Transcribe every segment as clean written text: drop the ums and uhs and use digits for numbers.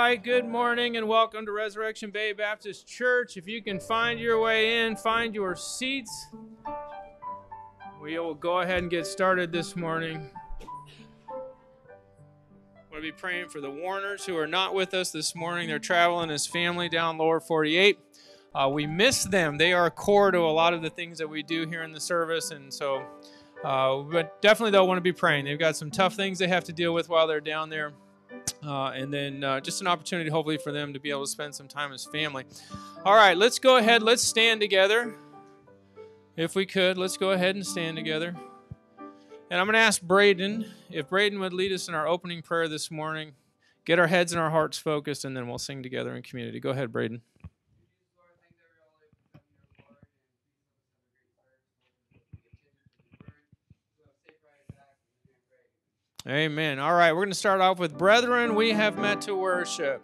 right, good morning and welcome to Resurrection Bay Baptist Church. If you can find your way in, find your seats. We will go ahead and get started this morning. I want to be praying for the Warners who are not with us this morning. They're traveling as family down Lower 48. We miss them. They are core to a lot of the things that we do here in the service, and so but definitely they'll want to be praying. They've got some tough things they have to deal with while they're down there. And then just an opportunity, hopefully, for them to be able to spend some time as family. All right, let's go ahead. Let's stand together. If we could, let's go ahead and stand together. And I'm going to ask Braden, if Braden would lead us in our opening prayer this morning, get our heads and our hearts focused, and then we'll sing together in community. Go ahead, Braden. Amen. All right, we're going to start off with, Brethren, we have met to worship.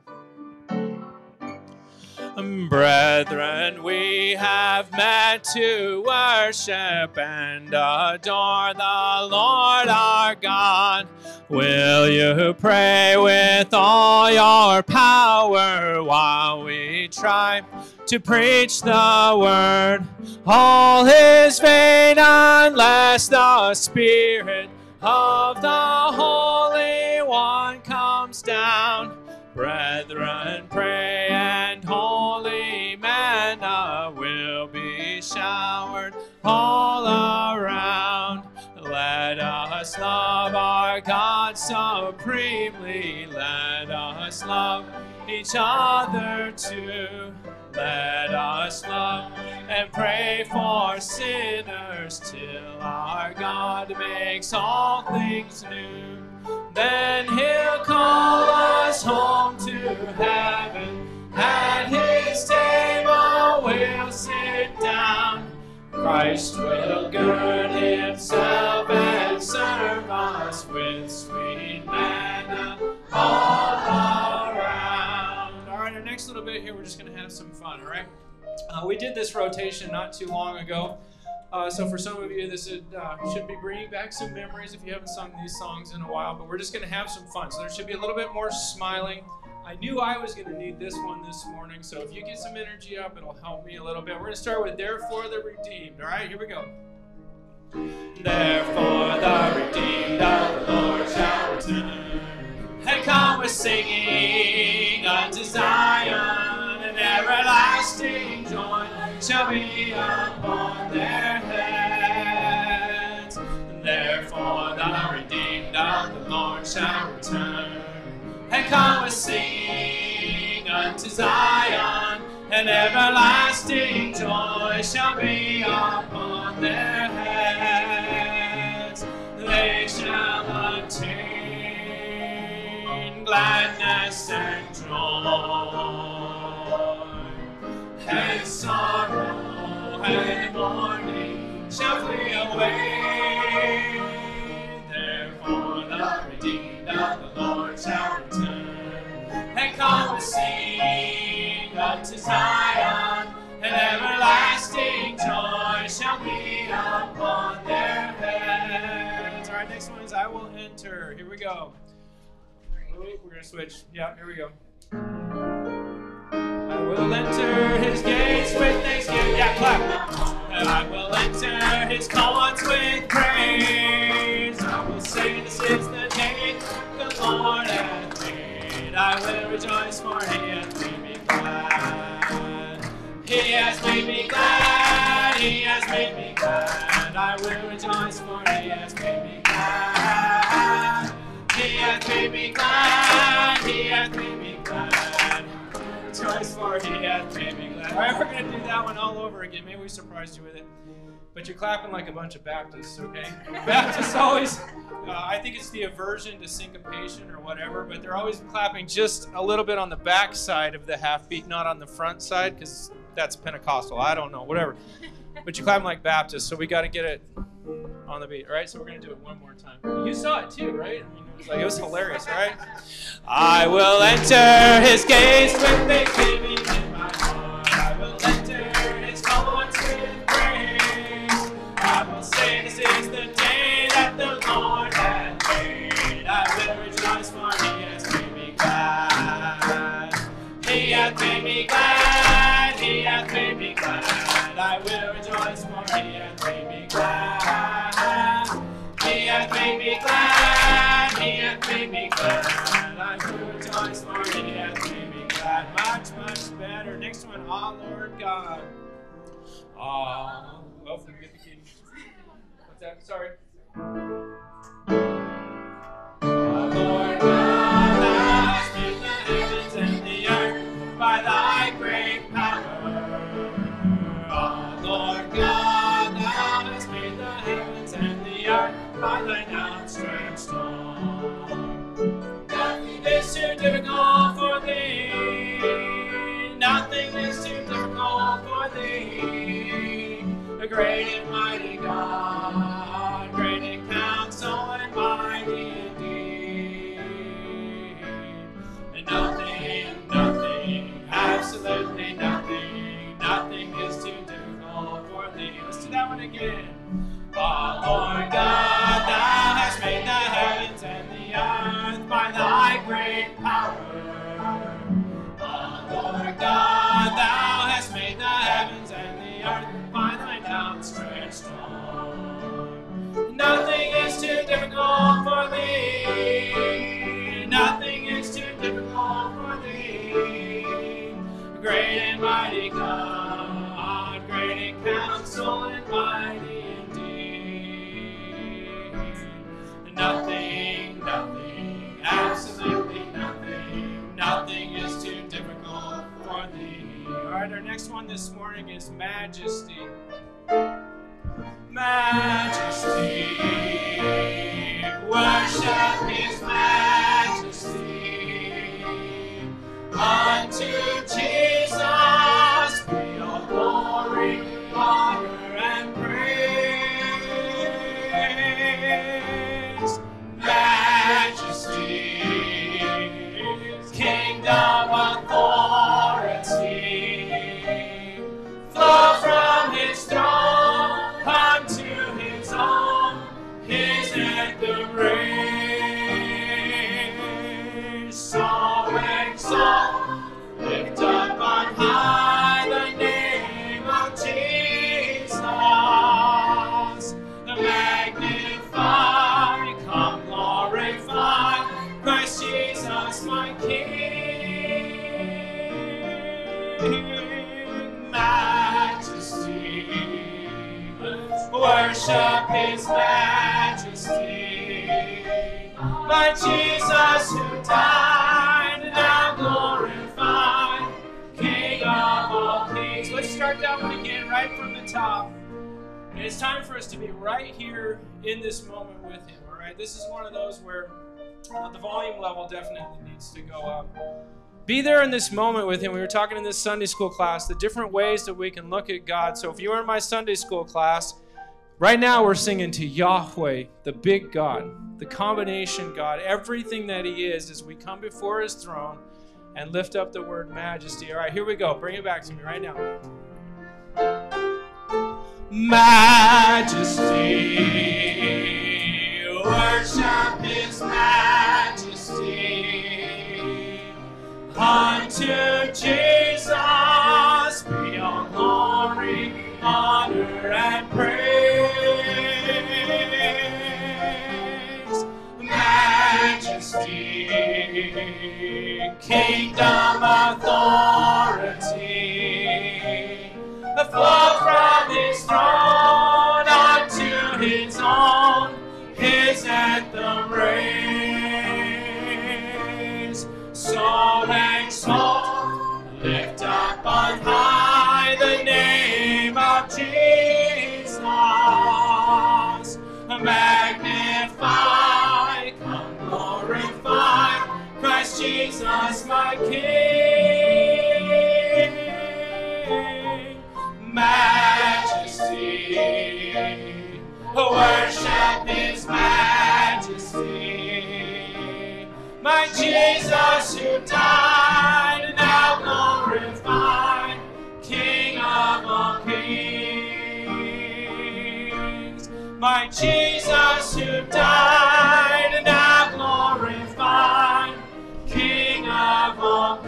Brethren, we have met to worship and adore the Lord our God. Will you pray with all your power while we try to preach the word? All is vain unless the Spirit of the Holy One comes down. Brethren, pray, and holy manna will be showered all around. Let us love our God supremely. Let us love each other too. Let us love and pray for sinners till our God makes all things new. Then He'll call us home to heaven. At His table we'll sit down. Christ will gird Himself and serve us with sweet manna all around. All right, our next little bit here, we're just going to have some fun, all right? We did this rotation not too long ago. So for some of you, this should be bringing back some memories if you haven't sung these songs in a while, but we're just going to have some fun. So there should be a little bit more smiling. I knew I was going to need this one this morning, so if you get some energy up, it'll help me a little bit. We're going to start with Therefore the Redeemed. All right, here we go. Therefore the redeemed of the Lord shall return, and come with singing unto Zion, and everlasting joy shall be upon their heads. Therefore the redeemed of the Lord shall return, and come with singing unto Zion, and everlasting joy shall be upon their heads. They shall obtain gladness and joy, and sorrow and mourning shall flee away. Therefore the redeemed of the Lord shall return, and come and sing unto Zion, and everlasting joy shall be upon their heads. All right, next one is I Will Enter. Here we go. We're going to switch. Yeah, here we go. I will enter His gates with thanksgiving. Yeah, clap. And I will enter His courts with praise. I will say, this is the day the Lord hath made. I will rejoice, for He hath made me glad. He has made me glad. He has made me glad. I will rejoice, for He has made me glad. He hath made me glad. He hath made me glad. Rejoice, for He hath made me glad. All right, we're going to do that one all over again. Maybe we surprised you with it. But you're clapping like a bunch of Baptists, okay? Baptists always, I think it's the aversion to syncopation or whatever, but they're always clapping just a little bit on the back side of the half beat, not on the front side, because that's Pentecostal. I don't know, whatever. But you're clapping like Baptists, so we got to get it on the beat. All right, so we're going to do it one more time. You saw it too, right? I mean, it was hilarious, right? I will enter His gates with thanksgiving in my heart. I will enter His courts with praise. I will say, this is the day that the Lord hath made. I will rejoice, for He has made me glad. made me glad. He hath made me glad. I will rejoice, for He hath made me glad. Much, much better. Next one, ah, Lord God. Ah, oh, forget the key. What's that? Sorry. Ah, Lord God, Thou hast made the heavens and the earth by Thy great power. Ah, Lord God, Thou hast made the heavens and the earth by Thine outstretched arm. Nothing is too difficult for Thee. Nothing is too difficult for Thee. A great and mighty God, great in counsel and mighty indeed. And nothing, absolutely nothing is too difficult for Thee. Let's do that one again. Ah, Lord God, Thou hast made the heavens and the earth by Thy great power. Ah, Lord God, Thou hast made the heavens and the earth by Thine outstretched arm. Nothing is too difficult for Thee. Nothing is too difficult for Thee. Great and mighty God, great in counsel and mighty indeed. Nothing, absolutely nothing is too difficult for Thee. All right, our next one this morning is majesty. Majesty, worship His majesty. Unto Jesus be all glory, honor, and praise. Majesty, kingdom, authority, flow from His throne unto His own, His anthem raise. So exalt, lift up on high the name of Jesus. Magnify, come glorify Christ Jesus my King. Majesty, worship His majesty. My Jesus who died, now glorified, King of all kings. Let's start that one again right from the top. And it's time for us to be right here in this moment with Him, all right? This is one of those where the volume level definitely needs to go up. Be there in this moment with Him. We were talking in this Sunday school class, the different ways that we can look at God. So if you were in my Sunday school class, right now we're singing to Yahweh, the big God, the combination God, everything that He is as we come before His throne and lift up the word majesty. All right, here we go. Bring it back to me right now. Majesty, worship His majesty. Unto Jesus be all glory, honor, and praise. Majesty, kingdom, authority, the flow from His throne unto His own, His anthem raise. So exalt, lift up on high the name of Jesus. Magnify, come glorify Christ Jesus my King. Majesty, worship His majesty. My Jesus who died, now glorified, King of all kings. My Jesus who died, now glorified, King of all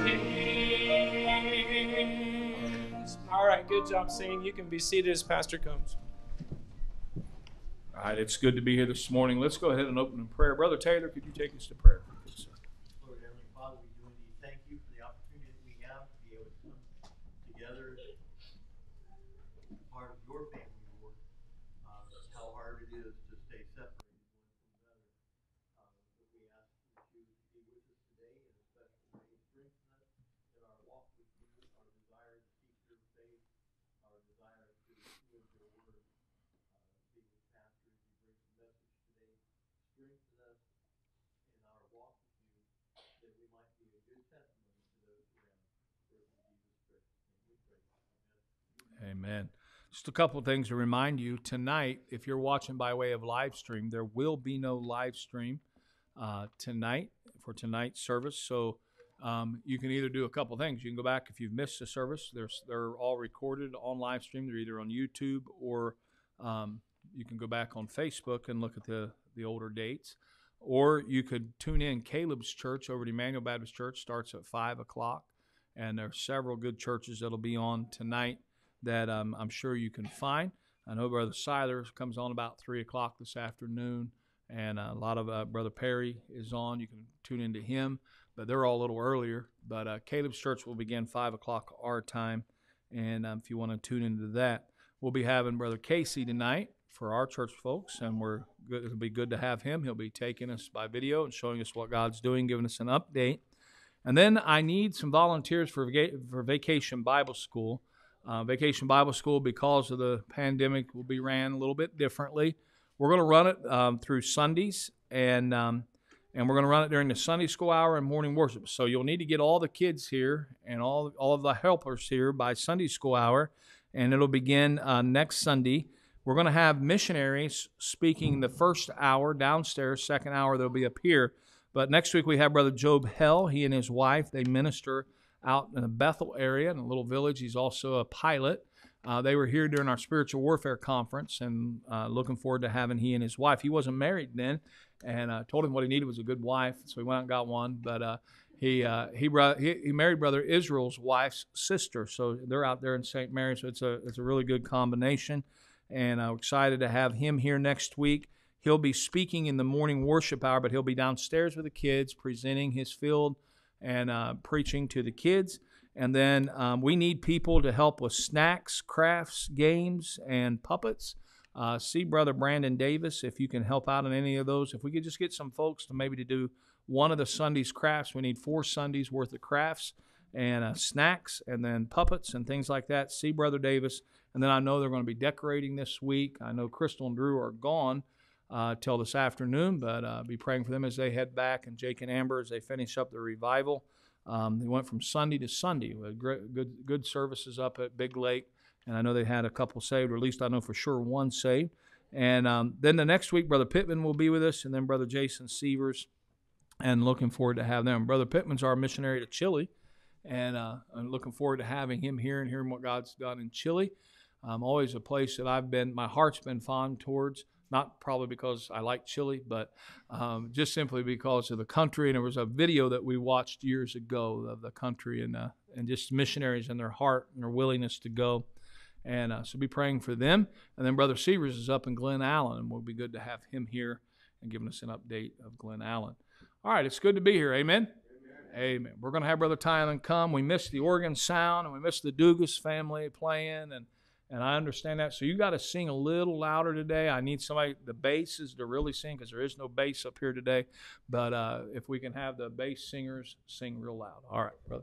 kings. All right, good job singing. You can be seated as Pastor comes. All right, it's good to be here this morning. Let's go ahead and open in prayer. Brother Taylor, could you take us to prayer? Lord Heavenly Father, we do indeed thank you for the opportunity that we have to be able to come together as part of your family, Lord. How hard it is to stay separated one from another. But we ask that you be with us today in a special way. Strengthen us in our walk with you, our desire to seek your faith, our desire to live your word. Being with Pastor as he brings the message today, strengthen us in our walk with you, that we might be a good testimony to those around. For in Jesus Christ, we pray. Amen. Amen. Just a couple of things to remind you. Tonight, if you're watching by way of live stream, there will be no live stream tonight for tonight's service. So you can either do a couple of things. You can go back if you've missed the service. They're all recorded on live stream. They're either on YouTube or you can go back on Facebook and look at the older dates. Or you could tune in. Caleb's church over at Emmanuel Baptist Church starts at 5 o'clock. And there are several good churches that'll be on tonight that I'm sure you can find. I know Brother Siler comes on about 3 o'clock this afternoon, and a lot of Brother Perry is on. You can tune into him, but they're all a little earlier. But Caleb's Church will begin 5 o'clock our time, and if you want to tune into that, we'll be having Brother Casey tonight for our church folks, and it'll be good to have him. He'll be taking us by video and showing us what God's doing, giving us an update. And then I need some volunteers for Vacation Bible School. Vacation Bible School, because of the pandemic, will be ran a little bit differently. We're going to run it through Sundays, and we're going to run it during the Sunday school hour and morning worship. So you'll need to get all the kids here and all of the helpers here by Sunday school hour, and it'll begin next Sunday. We're going to have missionaries speaking the first hour downstairs, second hour they'll be up here. But next week we have Brother Job Hell. He and his wife, they minister out in the Bethel area in a little village. He's also a pilot. They were here during our spiritual warfare conference, and looking forward to having he and his wife. He wasn't married then, and told him what he needed was a good wife, so he went out and got one. But he married Brother Israel's wife's sister, so they're out there in St. Mary's. So it's a really good combination, and I'm excited to have him here next week. He'll be speaking in the morning worship hour, but he'll be downstairs with the kids, presenting his field and preaching to the kids. And then we need people to help with snacks, crafts, games, and puppets. See Brother Brandon Davis if you can help out in any of those. If we could just get some folks to do one of the Sundays crafts. We need 4 Sundays worth of crafts and snacks and then puppets and things like that. See Brother Davis. And then I know they're going to be decorating this week. I know Crystal and Drew are gone till this afternoon, but be praying for them as they head back, and Jake and Amber as they finish up the revival. They went from Sunday to Sunday with good services up at Big Lake, and I know they had a couple saved, or at least I know for sure one saved. And then the next week, Brother Pittman will be with us, and then Brother Jason Severs, and looking forward to have them. Brother Pittman's our missionary to Chile, and I'm looking forward to having him here and hearing what God's done in Chile. Always a place that my heart's been fond towards. Not probably because I like Chile, but just simply because of the country. And there was a video that we watched years ago of the country and just missionaries and their heart and their willingness to go. And so be praying for them. And then Brother Severs is up in Glen Allen, and we'll be good to have him here and giving us an update of Glen Allen. All right, it's good to be here. Amen? Amen. We're going to have Brother Tylen come. We missed the organ sound, and we missed the Dugas family playing, and I understand that. So you got to sing a little louder today. I need somebody, the bass is to really sing, because there is no bass up here today. But if we can have the bass singers sing real loud. All right, brother.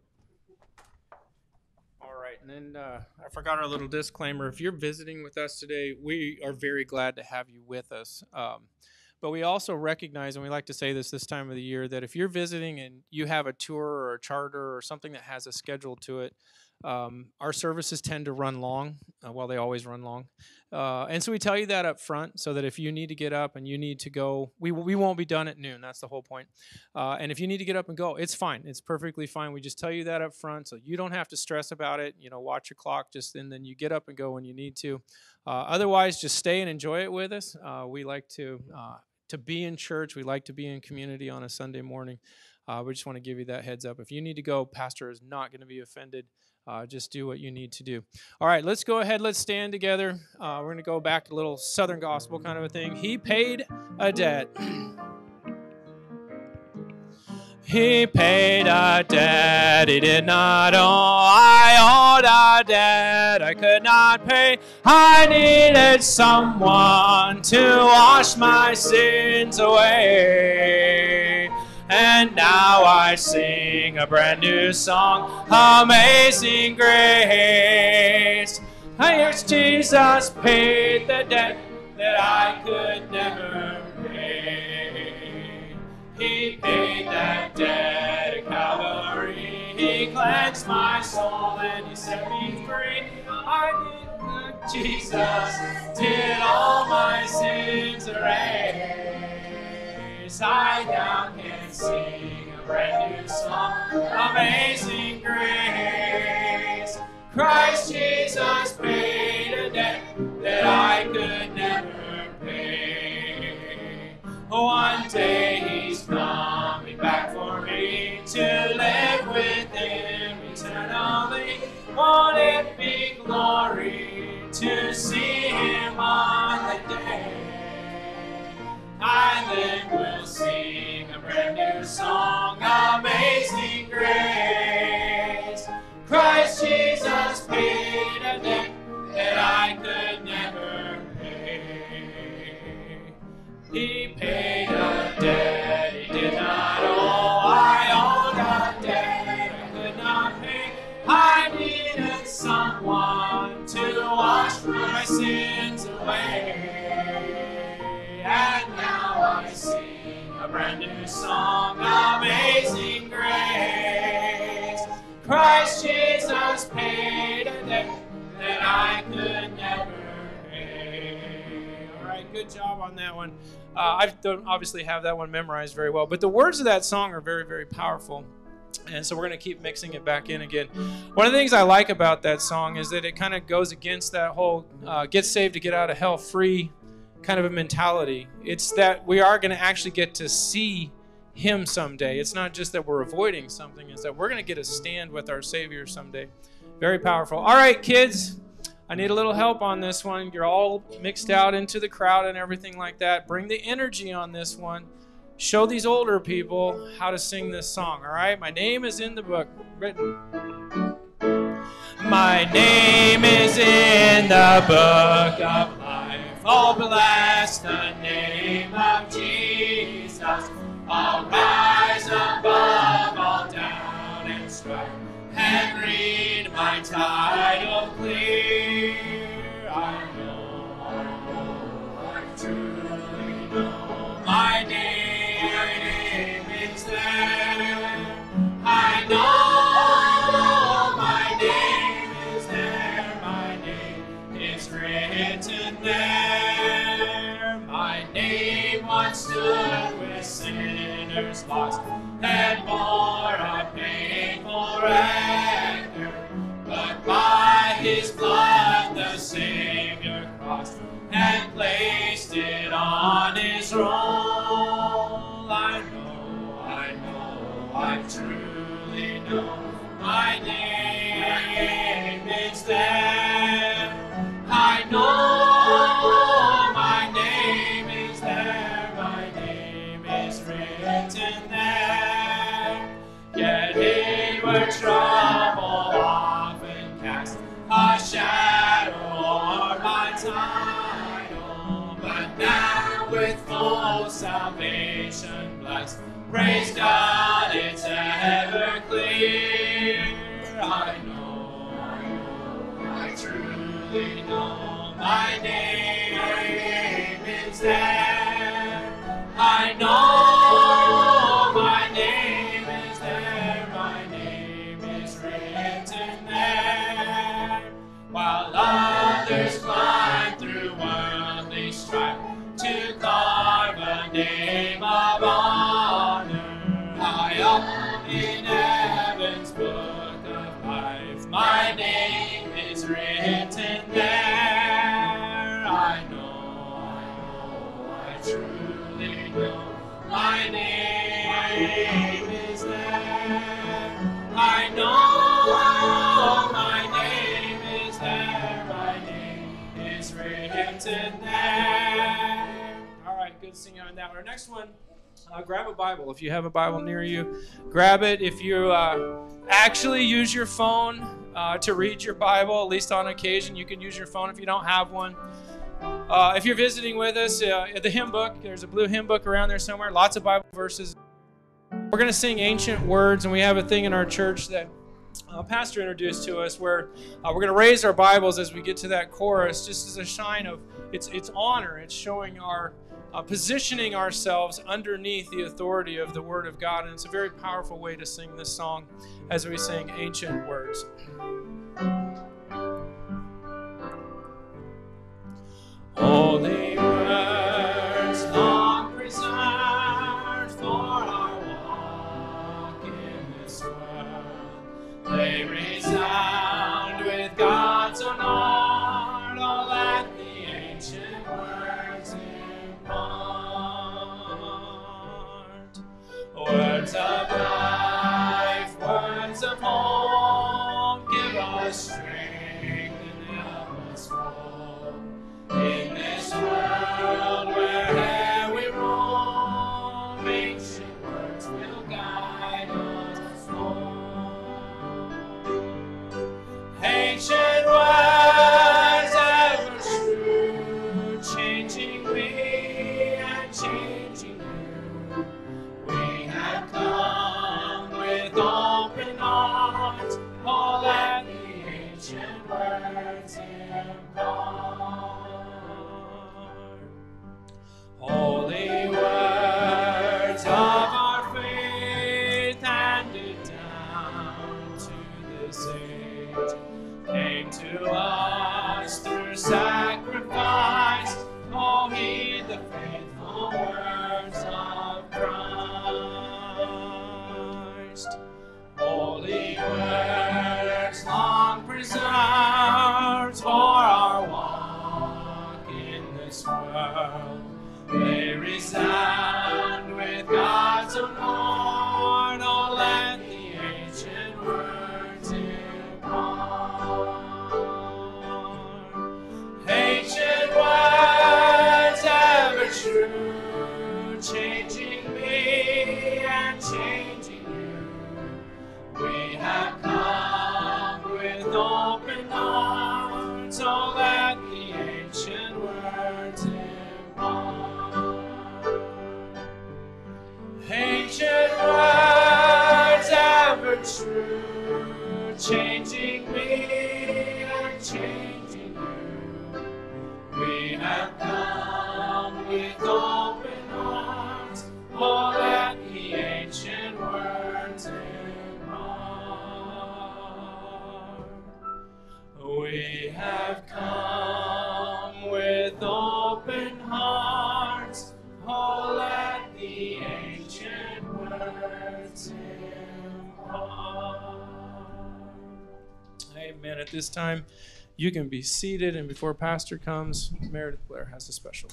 All right, and then I forgot our little disclaimer. If you're visiting with us today, we are very glad to have you with us. But we also recognize, and we like to say this time of the year, that if you're visiting and you have a tour or a charter or something that has a schedule to it, our services tend to run long. Well, they always run long. And so we tell you that up front, so that if you need to get up and you need to go, we won't be done at noon. That's the whole point. And if you need to get up and go, it's fine. It's perfectly fine. We just tell you that up front, so you don't have to stress about it. Watch your clock, and then you get up and go when you need to. Otherwise, just stay and enjoy it with us. We like to be in church. We like to be in community on a Sunday morning. We just want to give you that heads up. If you need to go, Pastor is not going to be offended. just do what you need to do. All right, let's go ahead. Let's stand together. We're going to go back to a little Southern gospel kind of a thing. He paid a debt. He paid a debt he did not owe. I owed a debt I could not pay. I needed someone to wash my sins away. And now I sing a brand new song, Amazing Grace. Yes, Jesus paid the debt that I could never pay. He paid that debt at Calvary. He cleansed my soul and He set me free. Jesus did all my sins erase. I now can sing a brand new song, Amazing Grace. Christ Jesus paid a debt that I could never pay. One day He's coming back for me to live with Him eternally. Won't it be glory to see Him on the day? I then will sing a brand new song, Amazing Grace. Christ Jesus paid a debt that I could never pay. He paid a debt He did not owe. I owed a debt I could not pay. I needed someone to wash my sins away. And now I sing a brand new song, Amazing Grace. Christ Jesus paid a debt that I could never pay. All right, good job on that one. I don't obviously have that one memorized very well, but the words of that song are very, very powerful. And so we're going to keep mixing it back in again. One of the things I like about that song is that it kind of goes against that whole get saved to get out of hell free kind of a mentality. It's that we are going to actually get to see Him someday. It's not just that we're avoiding something. It's that we're going to get a stand with our Savior someday. Very powerful. All right, kids, I need a little help on this one. You're all mixed out into the crowd and everything like that. Bring the energy on this one. Show these older people how to sing this song, all right? My name is in the book, written. My name is in the book of life. Oh, bless the name of Jesus. I'll rise above, all down and strife, and read my title clear. I truly know my name is there. I know my name is there. My name is written there. My name once stood with sinners lost and bore a painful record, but by His blood the Savior crossed and placed it on His roll. I truly know my name is there. I know my name is there. My name is written there. Yet inward trouble often casts a shadow o'er my title, but now with full salvation blessed, praise God, it's ever clear. I truly know my name is there. I know my name is there. My name is written there. While others climb through worldly strife to carve a name of honor, high up in heaven's book of life, my name is written there. I truly know my name is there. I know written there. All right, good singing on that one. Our next one, grab a Bible. If you have a Bible near you, grab it. If you actually use your phone to read your Bible, at least on occasion, you can use your phone if you don't have one. If you're visiting with us, at the hymn book, there's a blue hymn book around there somewhere, lots of Bible verses. We're going to sing ancient words, and we have a thing in our church that Pastor introduced to us where we're going to raise our Bibles as we get to that chorus, just as a sign of its honor. It's showing our positioning ourselves underneath the authority of the Word of God, and it's a very powerful way to sing this song as we sing ancient words. Holy words long preserved for our walk in this world, they resound with God's own art. Oh, let the ancient words impart. Words of life, words of hope, give us strength and help us grow. In this world where'er we roam, ancient words will guide us home. Ancient words ever true, changing me and changing you. We have come with open arms, oh, let the ancient words impart. Holy words of our faith handed down to this age, came to us through sacrifice. Oh, heed the faithful words of Christ. Holy words long preserved for our walk in this world, they resound with God's own heart. Oh, let the ancient words impart. Ancient words ever true, changing me and changing you. We have come with open arms. Oh, let the ancient words impart. Ancient words ever true, changing me and changing you. We have come with open arms. Oh, let the ancient words impart. We have come with open hearts. Oh, let the ancient words impart. Amen. At this time, you can be seated, and before Pastor comes, Meredith Blair has a special.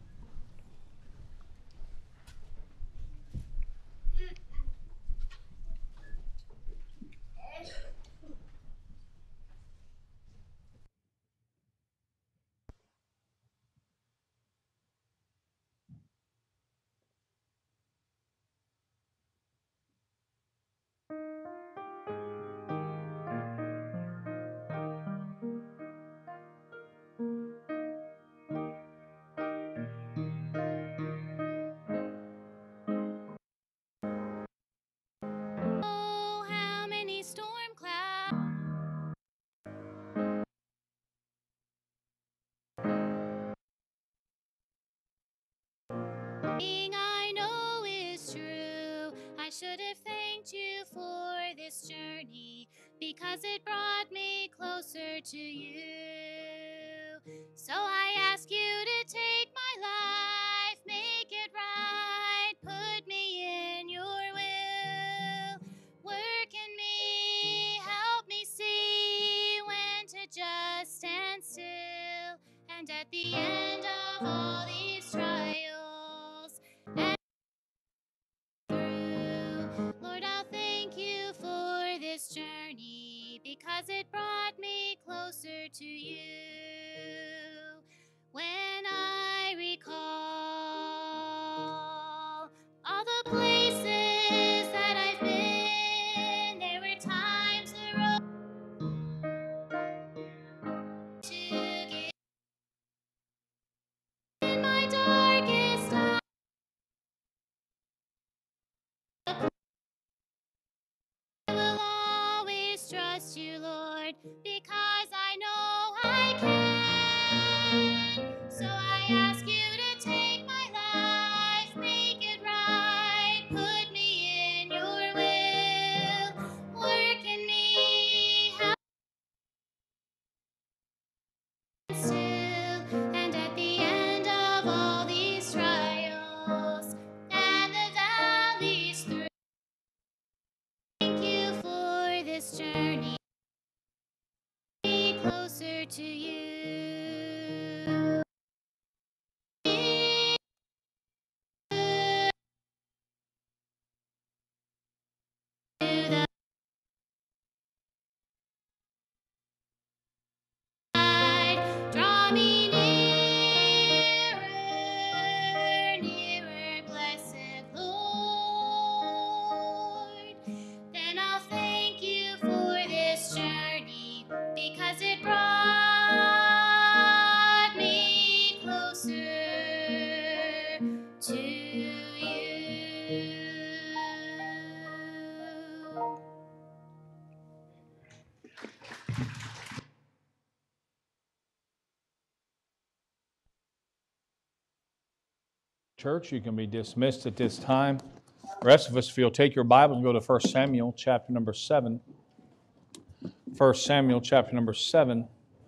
Oh, how many storm clouds I know is true. I should have thanked you for this journey because it brought me closer to you. So I ask you to take my life, make it right, put me in your will. Work in me, help me see when to just stand still. And at the end of all these trials and through, Lord, I'll thank you for this journey because it brought me closer to you. when I recall all the places that I've been. There were times the road to give. In my darkest hour, I will always trust you, Lord, because I know I can. So I ask you to take my life, make it right, put me in your will, work in me, help me still, and at the end of all these trials and the valleys through. Thank you for this journey, be closer to you. To the side, draw me nearer, nearer, blessed Lord. Then I'll thank you for this journey, because it brought me closer to you. Church, you can be dismissed at this time. The rest of us, if you'll take your Bible and go to 1 Samuel chapter number 7. 1 Samuel chapter number 7.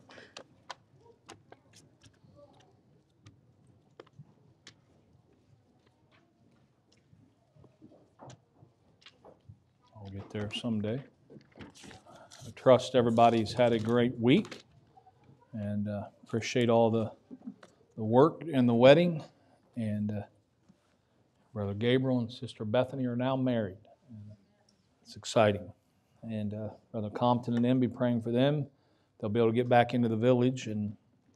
I'll get there someday. I trust everybody's had a great week, and appreciate all the work in the wedding. And Brother Gabriel and Sister Bethany are now married. It's exciting. And Brother Compton and them, be praying for them. They'll be able to get back into the village and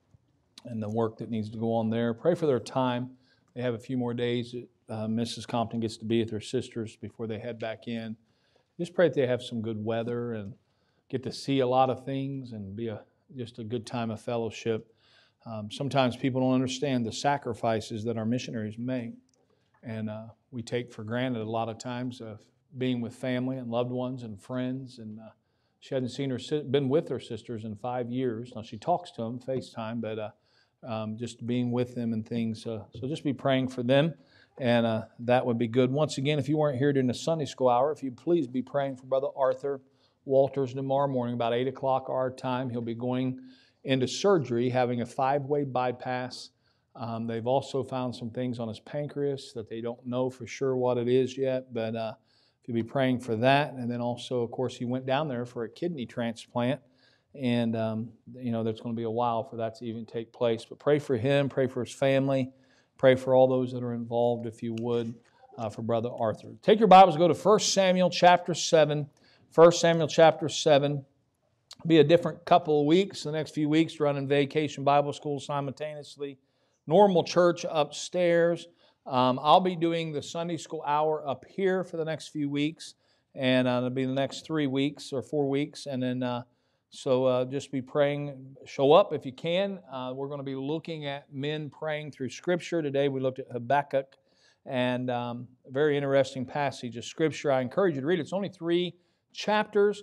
the work that needs to go on there. Pray for their time. They have a few more days that Mrs. Compton gets to be with her sisters before they head back in. Just pray that they have some good weather and get to see a lot of things and be just a good time of fellowship. Sometimes people don't understand the sacrifices that our missionaries make. And we take for granted a lot of times of being with family and loved ones and friends. And she hadn't been with her sisters in 5 years. Now she talks to them, FaceTime, but just being with them and things. So just be praying for them, and that would be good. Once again, if you weren't here during the Sunday school hour, if you'd please be praying for Brother Arthur Walters tomorrow morning, about 8 o'clock our time. He'll be going into surgery, having a 5-way bypass. They've also found some things on his pancreas that they don't know for sure what it is yet, but if you'll be praying for that. And then also, of course, he went down there for a kidney transplant, and there's going to be a while for that to even take place. But pray for him, pray for his family, pray for all those that are involved, if you would, for Brother Arthur. Take your Bibles, go to 1 Samuel chapter 7. 1 Samuel chapter 7. Be a different couple of weeks, the next few weeks, running Vacation Bible School simultaneously. Normal church upstairs. I'll be doing the Sunday school hour up here for the next few weeks, and it'll be the next 3 weeks or 4 weeks. And then, just be praying. Show up if you can. We're going to be looking at men praying through Scripture. Today we looked at Habakkuk, and a very interesting passage of Scripture. I encourage you to read it. It's only 3 chapters.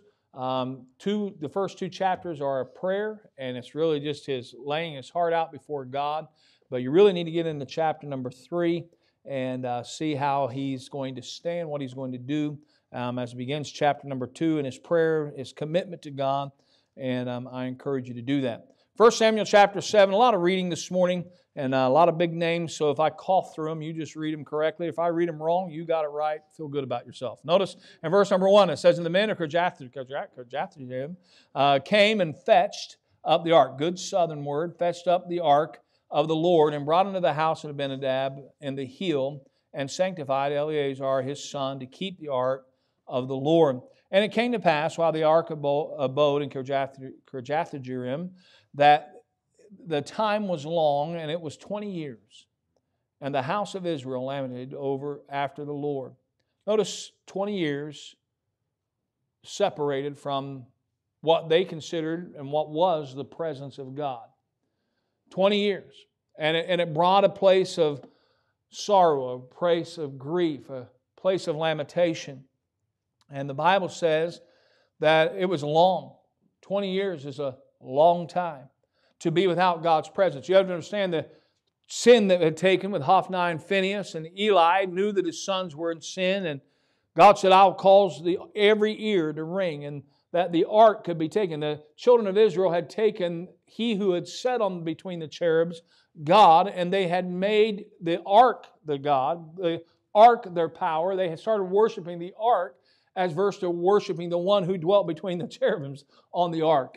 The first 2 chapters are a prayer, and it's really just his laying his heart out before God. But you really need to get into chapter number 3 and see how he's going to stand, what he's going to do as he begins chapter number 2 in his prayer, his commitment to God, and I encourage you to do that. 1 Samuel chapter 7, a lot of reading this morning and a lot of big names, so if I cough through them, you just read them correctly. If I read them wrong, you got it right. Feel good about yourself. Notice in verse number 1, it says, "And the men of Kirjathjearim came and fetched up the ark." Good southern word. Fetched up the ark of the Lord and brought into the house of Abinadab in the hill and sanctified Eleazar his son to keep the ark of the Lord. And it came to pass while the ark abode in Kirjathjearim that the time was long, and it was 20 years. And the house of Israel lamented over after the Lord. Notice 20 years separated from what they considered and what was the presence of God. 20 years. And it brought a place of sorrow, a place of grief, a place of lamentation. And the Bible says that it was long. 20 years is a long time to be without God's presence. You have to understand the sin that had taken with Hophni and Phinehas, and Eli knew that his sons were in sin, and God said, I'll cause every ear to ring, and that the ark could be taken. The children of Israel had taken he who had sat on between the cherubs, God, and they had made the ark the God, the ark their power. They had started worshiping the ark as versus to worshiping the one who dwelt between the cherubims on the ark.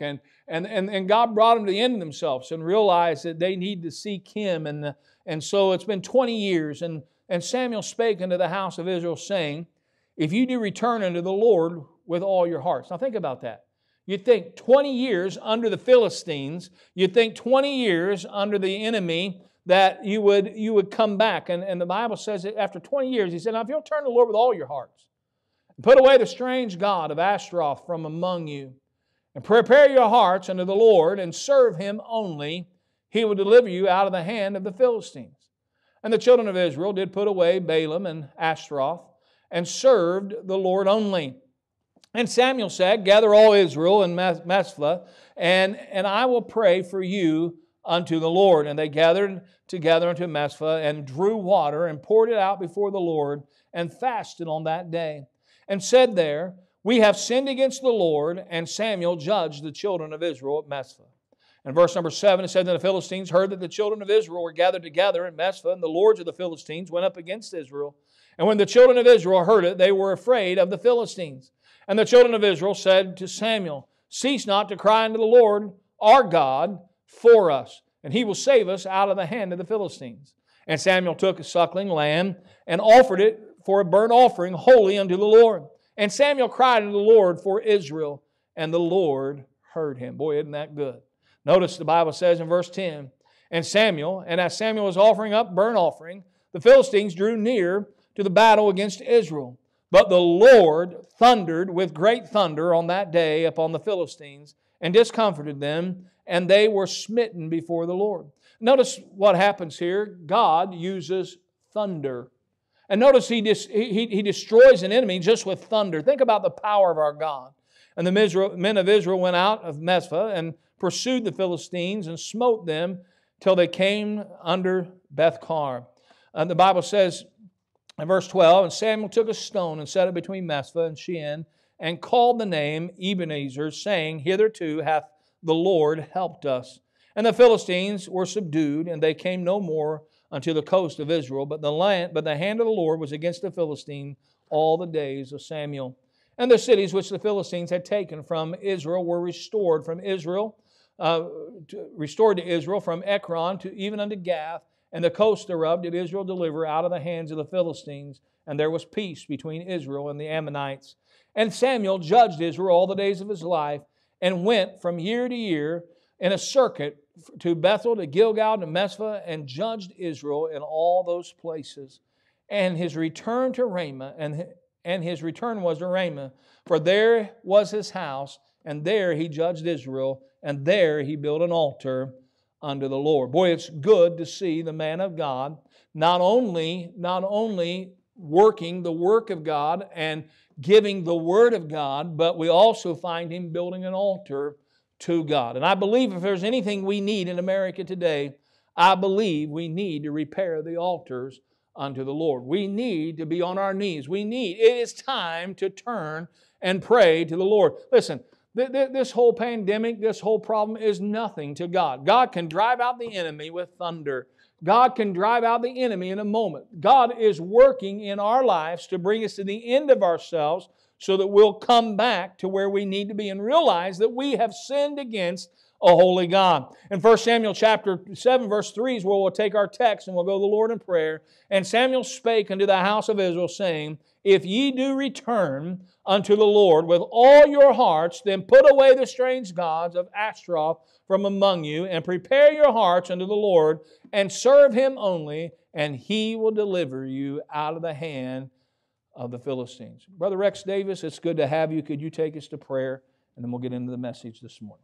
And God brought them to the end of themselves and realized that they need to seek Him. And so it's been 20 years. And Samuel spake unto the house of Israel, saying, if you do return unto the Lord with all your hearts. Now think about that. You'd think 20 years under the Philistines, you'd think 20 years under the enemy, that you would come back. And the Bible says that after 20 years, He said, now if you'll turn to the Lord with all your hearts, put away the strange god of Ashtaroth from among you, and prepare your hearts unto the Lord, and serve Him only, He will deliver you out of the hand of the Philistines. And the children of Israel did put away Balaam and Ashtaroth, and served the Lord only. And Samuel said, gather all Israel in Mizpah, and I will pray for you unto the Lord. And they gathered together unto Mizpah, and drew water, and poured it out before the Lord, and fasted on that day. And said there, we have sinned against the Lord. And Samuel judged the children of Israel at Mizpah. And verse number 7, it said that the Philistines heard that the children of Israel were gathered together in Mizpah, and the lords of the Philistines went up against Israel. And when the children of Israel heard it, they were afraid of the Philistines. And the children of Israel said to Samuel, cease not to cry unto the Lord our God for us, and He will save us out of the hand of the Philistines. And Samuel took a suckling lamb, and offered it for a burnt offering holy unto the Lord. And Samuel cried unto the Lord for Israel, and the Lord heard him. Boy, isn't that good? Notice the Bible says in verse 10, and as Samuel was offering up burnt offering, the Philistines drew near to the battle against Israel. But the Lord thundered with great thunder on that day upon the Philistines, and discomforted them, and they were smitten before the Lord. Notice what happens here. God uses thunder. And notice He destroys an enemy just with thunder. Think about the power of our God. And the men of Israel went out of Mizpah and pursued the Philistines and smote them till they came under Beth-car. The Bible says in verse 12, and Samuel took a stone and set it between Mizpah and Shean, and called the name Ebenezer, saying, hitherto hath the Lord helped us. And the Philistines were subdued, and they came no more unto the coast of Israel. But the hand of the Lord was against the Philistine all the days of Samuel. And the cities which the Philistines had taken from Israel were restored to Israel from Ekron to even unto Gath, and the coast thereof did Israel deliver out of the hands of the Philistines. And there was peace between Israel and the Ammonites. And Samuel judged Israel all the days of his life, and went from year to year in a circuit to Bethel, to Gilgal, to Mizpah, and judged Israel in all those places. And his return to Ramah, and his return was to Ramah, for there was his house, and there he judged Israel, and there he built an altar unto the Lord. Boy, it's good to see the man of God not only working the work of God and giving the Word of God, but we also find him building an altar to God. And I believe if there's anything we need in America today, I believe we need to repair the altars unto the Lord. We need to be on our knees. It is time to turn and pray to the Lord. Listen, this whole pandemic, this whole problem is nothing to God. God can drive out the enemy with thunder. God can drive out the enemy in a moment. God is working in our lives to bring us to the end of ourselves so that we'll come back to where we need to be and realize that we have sinned against a holy God. In 1 Samuel chapter 7, verse 3 is where we'll take our text and we'll go to the Lord in prayer. And Samuel spake unto the house of Israel, saying, If ye do return unto the Lord with all your hearts, then put away the strange gods of Ashtaroth from among you, and prepare your hearts unto the Lord, and serve Him only, and He will deliver you out of the hand of the Philistines. Brother Rex Davis, it's good to have you. Could you take us to prayer, and then we'll get into the message this morning.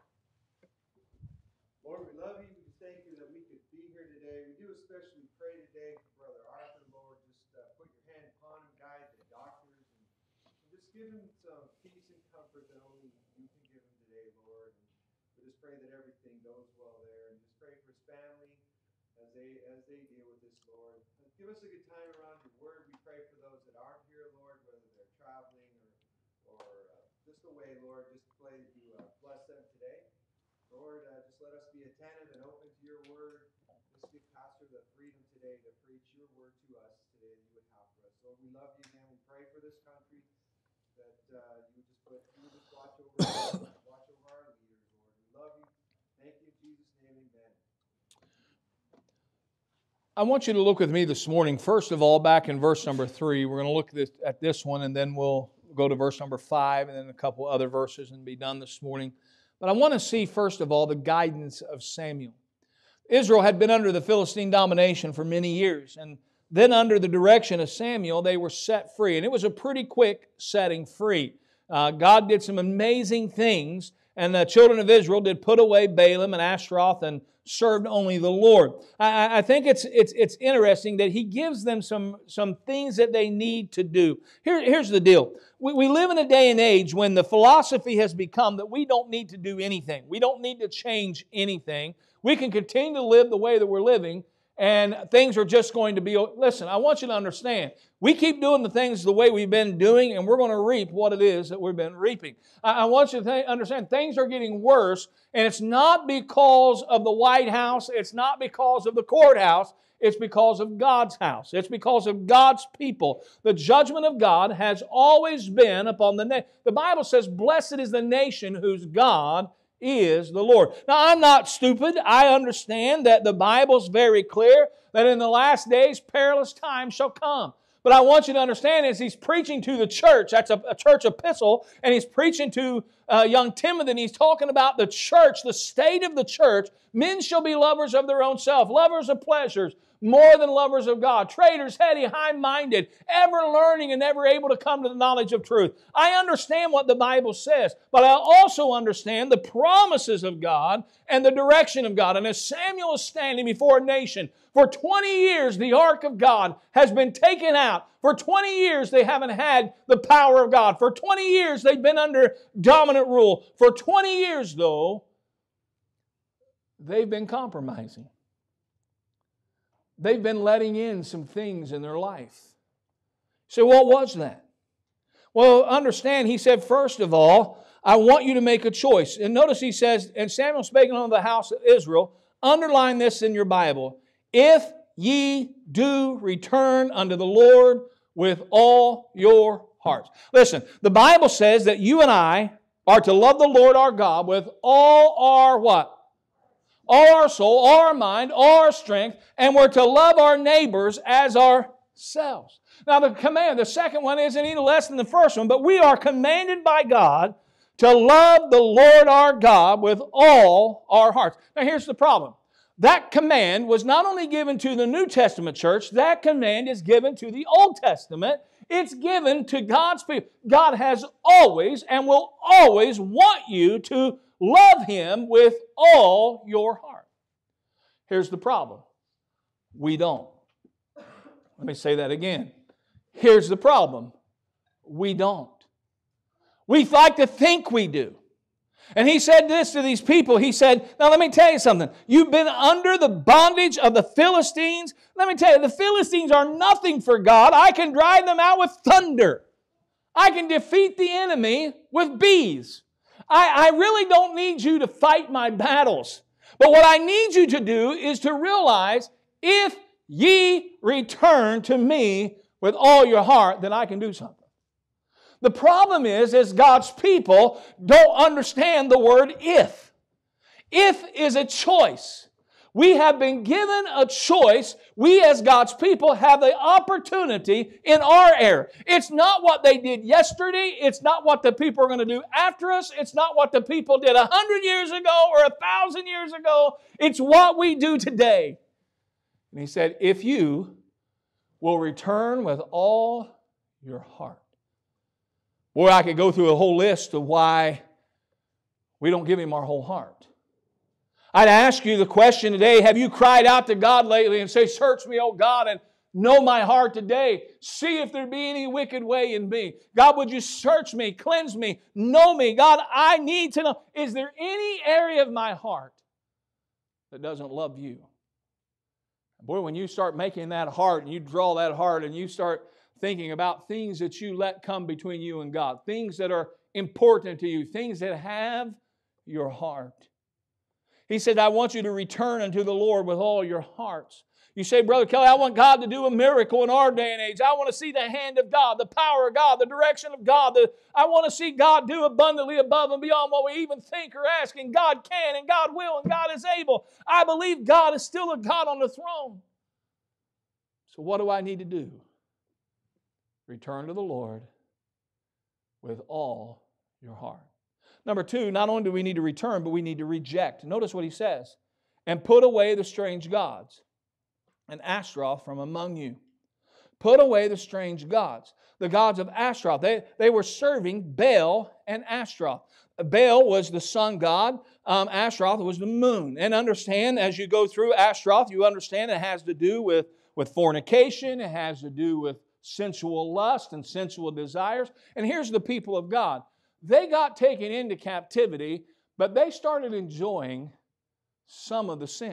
Lord, we love you. We thank you that we could be here today. We do especially pray today for Brother Arthur, Lord. Just put your hand upon him, guide the doctors, and just give him some peace and comfort that only you can give him today, Lord. And we just pray that everything goes well there. And just pray for his family as they deal with this, Lord. And give us a good time around your word. We pray for those that aren't here, Lord, whether they're traveling or just away, Lord. Just pray that you bless them today. Lord, just let us be attentive and open to your word. Just give Pastor the freedom today to preach your word to us today that you would have for us. Lord, we love you again. We pray for this country that you would just watch over us, watch over our leaders, Lord. We love you. Thank you in Jesus' name, amen. I want you to look with me this morning, first of all, back in verse number 3. We're going to look at this one, and then we'll go to verse number 5, and then a couple other verses and be done this morning. But I want to see, first of all, the guidance of Samuel. Israel had been under the Philistine domination for many years, and then under the direction of Samuel, they were set free. And it was a pretty quick setting free. God did some amazing things, and the children of Israel did put away Balaam and Ashtaroth and served only the Lord. I think it's interesting that He gives them some things that they need to do. Here's the deal. We live in a day and age when the philosophy has become that we don't need to do anything. We don't need to change anything. We can continue to live the way that we're living, and things are just going to be... Listen, I want you to understand, we keep doing the things the way we've been doing, and we're going to reap what it is that we've been reaping. I want you to understand, things are getting worse, and it's not because of the White House, it's not because of the courthouse, it's because of God's house. It's because of God's people. The judgment of God has always been upon the nation. The Bible says, blessed is the nation whose God is the Lord. Now, I'm not stupid. I understand that the Bible's very clear that in the last days perilous times shall come. But I want you to understand as he's preaching to the church, that's a church epistle, and he's preaching to young Timothy, and he's talking about the church, the state of the church. Men shall be lovers of their own self, lovers of pleasures, more than lovers of God, traitors, heady, high-minded, ever learning and never able to come to the knowledge of truth. I understand what the Bible says, but I also understand the promises of God and the direction of God. And as Samuel is standing before a nation, for 20 years the ark of God has been taken out. For 20 years they haven't had the power of God. For 20 years they've been under dominant rule. For 20 years, though, they've been compromising. They've been letting in some things in their life. So what was that? Well, understand, he said, first of all, I want you to make a choice. And notice he says, and Samuel spake unto the house of Israel, underline this in your Bible, if ye do return unto the Lord with all your hearts. Listen, the Bible says that you and I are to love the Lord our God with all our what? All our soul, all our mind, all our strength, and we're to love our neighbors as ourselves. Now the second one isn't any less than the first one, but we are commanded by God to love the Lord our God with all our hearts. Now here's the problem. That command was not only given to the New Testament church, that command is given to the Old Testament. It's given to God's people. God has always and will always want you to love Him with all your heart. Here's the problem. We don't. Let me say that again. Here's the problem. We don't. We like to think we do. And he said this to these people. He said, now let me tell you something. You've been under the bondage of the Philistines. Let me tell you, the Philistines are nothing for God. I can drive them out with thunder. I can defeat the enemy with bees. I really don't need you to fight my battles. But what I need you to do is to realize, if ye return to me with all your heart, then I can do something. The problem is God's people don't understand the word if. If is a choice. We have been given a choice. We as God's people have the opportunity in our era. It's not what they did yesterday. It's not what the people are going to do after us. It's not what the people did 100 years ago or 1,000 years ago. It's what we do today. And He said, if you will return with all your heart. Boy, I could go through a whole list of why we don't give Him our whole heart. I'd ask you the question today, have you cried out to God lately and say, search me, O God, and know my heart today. See if there be any wicked way in me. God, would you search me, cleanse me, know me. God, I need to know. Is there any area of my heart that doesn't love you? Boy, when you start making that heart and you draw that heart and you start thinking about things that you let come between you and God, things that are important to you, things that have your heart. He said, I want you to return unto the Lord with all your hearts. You say, Brother Kelly, I want God to do a miracle in our day and age. I want to see the hand of God, the power of God, the direction of God. I want to see God do abundantly above and beyond what we even think or ask. And God can, and God will, and God is able. I believe God is still a God on the throne. So what do I need to do? Return to the Lord with all your heart. Number two, not only do we need to return, but we need to reject. Notice what He says. And put away the strange gods and Ashtaroth from among you. Put away the strange gods. The gods of Ashtaroth. They were serving Baal and Ashtaroth. Baal was the sun god. Ashtaroth was the moon. And understand, as you go through Ashtaroth, you understand it has to do with fornication. It has to do with sensual lust and sensual desires. And here's the people of God. They got taken into captivity, but they started enjoying some of the sin.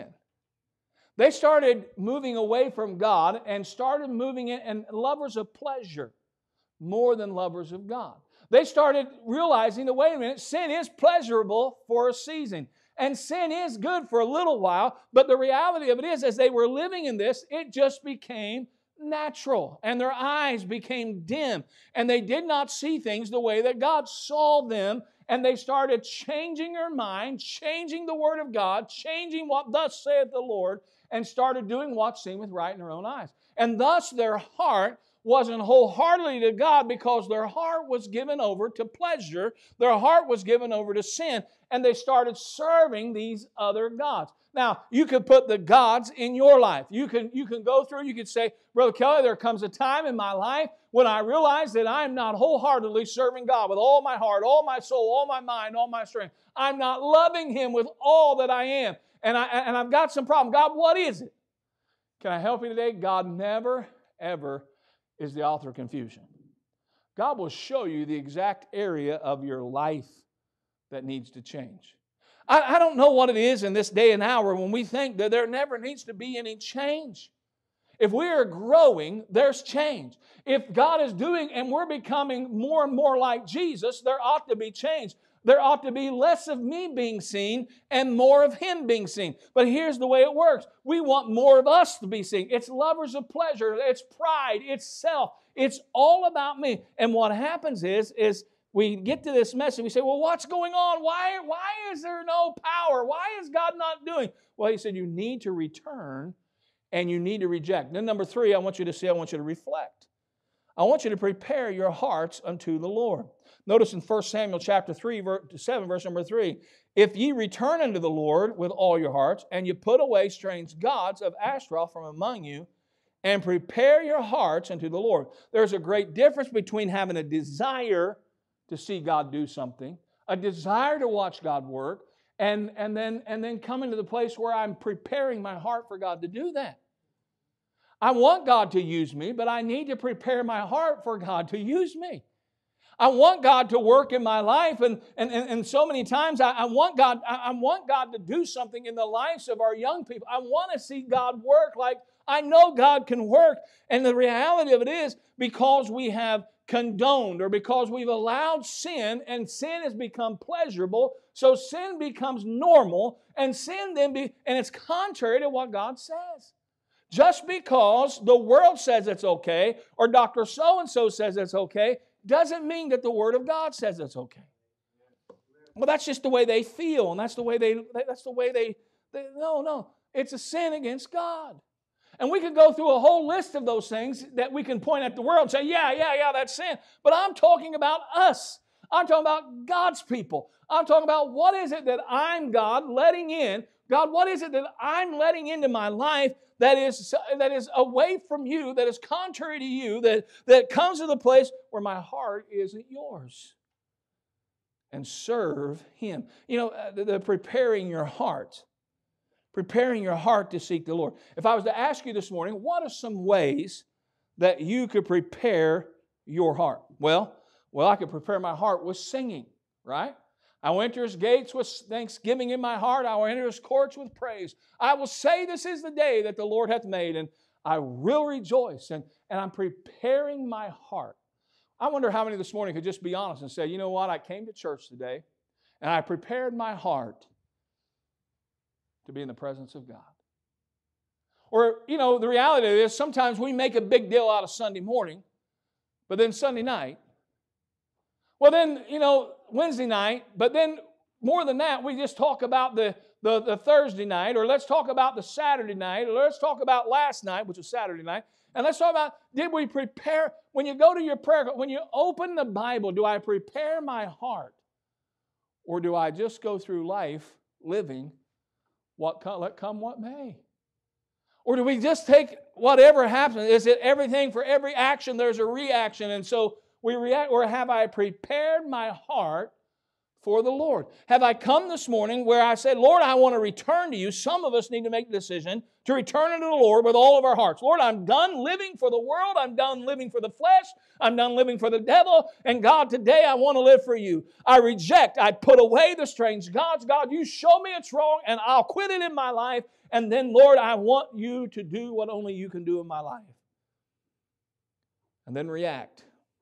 They started moving away from God and started moving in and lovers of pleasure more than lovers of God. They started realizing that, wait a minute, sin is pleasurable for a season. And sin is good for a little while, but the reality of it is, as they were living in this, it just became natural, and their eyes became dim, and they did not see things the way that God saw them, and they started changing their mind, changing the Word of God, changing what thus saith the Lord, and started doing what seemeth right in their own eyes. And thus their heart wasn't wholeheartedly to God, because their heart was given over to pleasure, their heart was given over to sin, and they started serving these other gods. Now, you could put the gods in your life. You can go through, you could say, Brother Kelly, there comes a time in my life when I realize that I'm not wholeheartedly serving God with all my heart, all my soul, all my mind, all my strength. I'm not loving Him with all that I am. And I've got some problem. God, what is it? Can I help you today? God never, ever is the author of confusion. God will show you the exact area of your life that needs to change. I don't know what it is in this day and hour when we think that there never needs to be any change. If we are growing, there's change. If God is doing and we're becoming more and more like Jesus, there ought to be change. There ought to be less of me being seen and more of Him being seen. But here's the way it works. We want more of us to be seen. It's lovers of pleasure. It's pride. It's self. It's all about me. And what happens is we get to this mess and we say, well, what's going on? Why is there no power? Why is God not doing? Well, He said you need to return and you need to reject. Then number three, I want you to reflect. I want you to prepare your hearts unto the Lord. Notice in 1 Samuel chapter 7, verse number 3, if ye return unto the Lord with all your hearts, and you put away strange gods of Ashtaroth from among you, and prepare your hearts unto the Lord. There's a great difference between having a desire to see God do something, a desire to watch God work, and then coming to the place where I'm preparing my heart for God to do that. I want God to use me, but I need to prepare my heart for God to use me. I want God to work in my life, and so many times I want God to do something in the lives of our young people. I want to see God work like I know God can work. And the reality of it is, because we have condoned or because we've allowed sin, and sin has become pleasurable, so sin becomes normal, and and it's contrary to what God says. Just because the world says it's okay, or Dr. So-and-so says it's okay, doesn't mean that the Word of God says it's okay. Well, that's just the way they feel, and that's the way they no. It's a sin against God. And we could go through a whole list of those things that we can point at the world and say, yeah, that's sin. But I'm talking about us. I'm talking about God's people. I'm talking about what is it that I'm, God, letting in. God, what is it that I'm letting into my life that is away from you, that is contrary to you, that comes to the place where my heart isn't yours? And serve Him. You know, the preparing your heart. Preparing your heart to seek the Lord. If I was to ask you this morning, what are some ways that you could prepare your heart? Well, I could prepare my heart with singing, right? I will enter His gates with thanksgiving in my heart. I will enter His courts with praise. I will say this is the day that the Lord hath made, and I will rejoice. And I'm preparing my heart. I wonder how many this morning could just be honest and say, you know what, I came to church today, and I prepared my heart to be in the presence of God. Or, you know, the reality is sometimes we make a big deal out of Sunday morning, but then Sunday night, well then, you know, Wednesday night, but then more than that, we just talk about the Thursday night, or let's talk about the Saturday night, or let's talk about last night, which was Saturday night, and let's talk about, did we prepare, when you go to your prayer, when you open the Bible, do I prepare my heart? Or do I just go through life living let come what may? Or do we just take whatever happens? Is it everything for every action there's a reaction, and so we react? Or have I prepared my heart for the Lord? Have I come this morning where I said, Lord, I want to return to you? Some of us need to make the decision to return unto the Lord with all of our hearts. Lord, I'm done living for the world. I'm done living for the flesh. I'm done living for the devil. And God, today I want to live for you. I reject. I put away the strange gods. God, you show me it's wrong, and I'll quit it in my life. And then, Lord, I want you to do what only you can do in my life. And then react.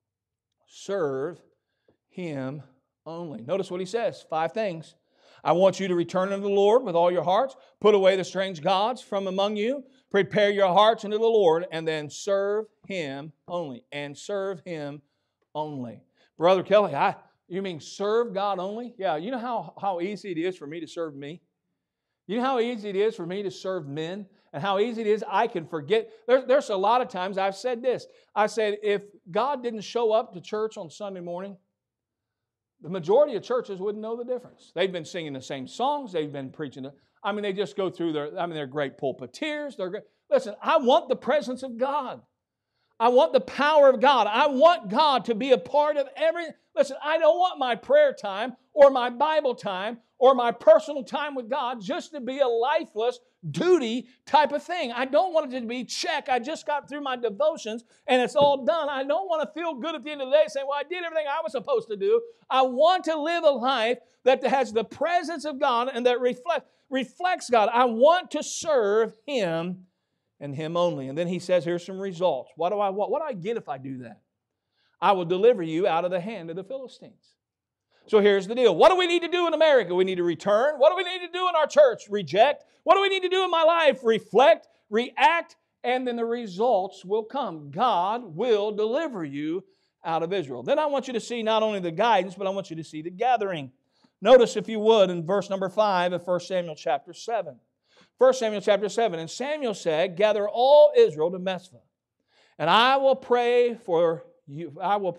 Serve Him only. Notice what He says. 5 things. I want you to return unto the Lord with all your hearts. Put away the strange gods from among you. Prepare your hearts unto the Lord, and then serve Him only. And serve Him only. Brother Kelly, you mean serve God only? Yeah, you know how easy it is for me to serve me? You know how easy it is for me to serve men? And how easy it is I can forget. There's a lot of times I've said this. I said, if God didn't show up to church on Sunday morning, the majority of churches wouldn't know the difference. They've been singing the same songs. They've been preaching. They just go through they're great pulpiteers. They're great. Listen, I want the presence of God. I want the power of God. I want God to be a part of every. Listen, I don't want my prayer time or my Bible time or my personal time with God just to be a lifeless duty type of thing. I don't want it to be check. I just got through my devotions and it's all done. I don't want to feel good at the end of the day saying, well, I did everything I was supposed to do. I want to live a life that has the presence of God and that reflects God. I want to serve Him and Him only. And then He says, here's some results. What do I want? What do I get if I do that? I will deliver you out of the hand of the Philistines. So here's the deal. What do we need to do in America? We need to return. What do we need to do in our church? Reject. What do we need to do in my life? Reflect, react, and then the results will come. God will deliver you out of Israel. Then I want you to see not only the guidance, but I want you to see the gathering. Notice, if you would, in verse number 5 of 1 Samuel chapter 7. 1 Samuel chapter 7, and Samuel said, gather all Israel to Mizpah, and I will pray for you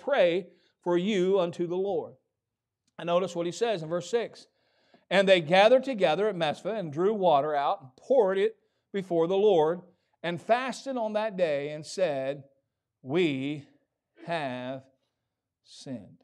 unto the Lord. And notice what he says in verse 6. And they gathered together at Mizpah and drew water out and poured it before the Lord and fasted on that day and said, we have sinned.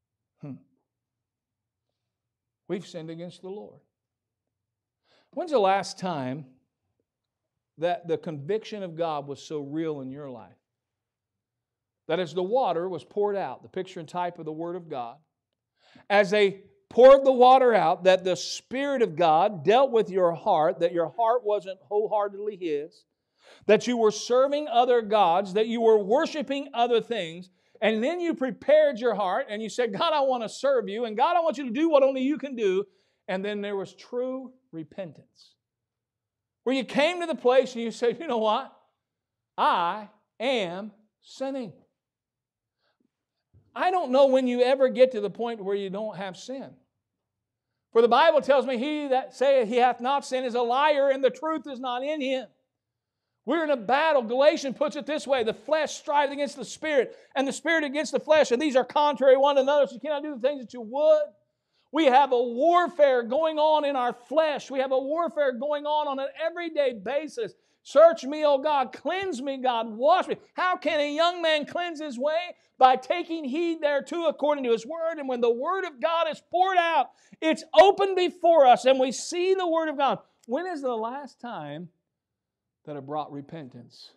We've sinned against the Lord. When's the last time that the conviction of God was so real in your life? That as the water was poured out, the picture and type of the Word of God, as they poured the water out, that the Spirit of God dealt with your heart, that your heart wasn't wholeheartedly His, that you were serving other gods, that you were worshiping other things, and then you prepared your heart and you said, God, I want to serve you, and God, I want you to do what only you can do. And then there was true repentance, where you came to the place and you said, you know what? I am sinning. I don't know when you ever get to the point where you don't have sin. For the Bible tells me, he that saith he hath not sinned is a liar, and the truth is not in him. We're in a battle. Galatians puts it this way: the flesh strives against the Spirit, and the Spirit against the flesh, and these are contrary one to another, so you cannot do the things that you would. We have a warfare going on in our flesh. We have a warfare going on an everyday basis. Search me, O God. Cleanse me, God. Wash me. How can a young man cleanse his way? By taking heed thereto according to His Word. And when the Word of God is poured out, it's open before us, and we see the Word of God. When is the last time that it brought repentance?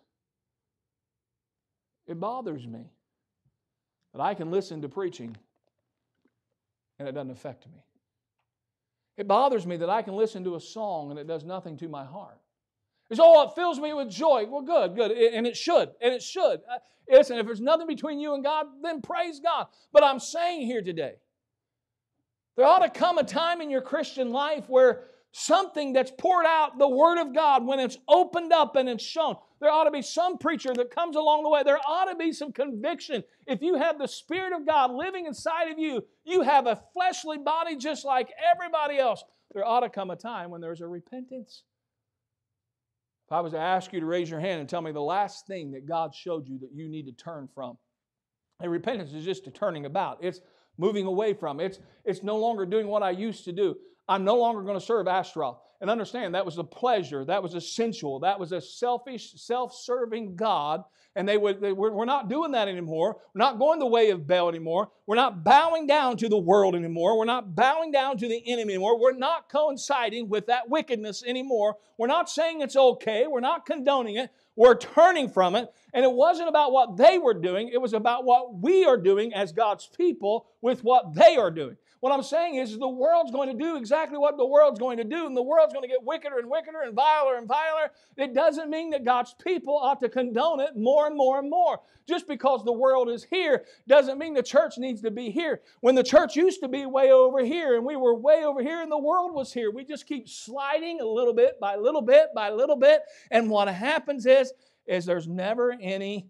It bothers me that I can listen to preaching and it doesn't affect me. It bothers me that I can listen to a song and it does nothing to my heart. It's, oh, it fills me with joy. Well, good. And it should. Listen, if there's nothing between you and God, then praise God. But I'm saying here today, there ought to come a time in your Christian life where something that's poured out, the Word of God, when it's opened up and it's shown, there ought to be some preacher that comes along the way. There ought to be some conviction. If you have the Spirit of God living inside of you, you have a fleshly body just like everybody else. There ought to come a time when there's a repentance. If I was to ask you to raise your hand and tell me the last thing that God showed you that you need to turn from. And repentance is just a turning about. It's moving away from. It's no longer doing what I used to do. I'm no longer going to serve Ashtaroth. And understand, that was a pleasure. That was a sensual. That was a selfish, self-serving God. And we're not doing that anymore. We're not going the way of Baal anymore. We're not bowing down to the world anymore. We're not bowing down to the enemy anymore. We're not coinciding with that wickedness anymore. We're not saying it's okay. We're not condoning it. We're turning from it. And it wasn't about what they were doing. It was about what we are doing as God's people with what they are doing. What I'm saying is the world's going to do exactly what the world's going to do, and the world's going to get wickeder and wickeder and viler and viler. It doesn't mean that God's people ought to condone it more and more and more. Just because the world is here doesn't mean the church needs to be here. When the church used to be way over here, and we were way over here, and the world was here, we just keep sliding a little bit by little bit by little bit, and what happens is there's never any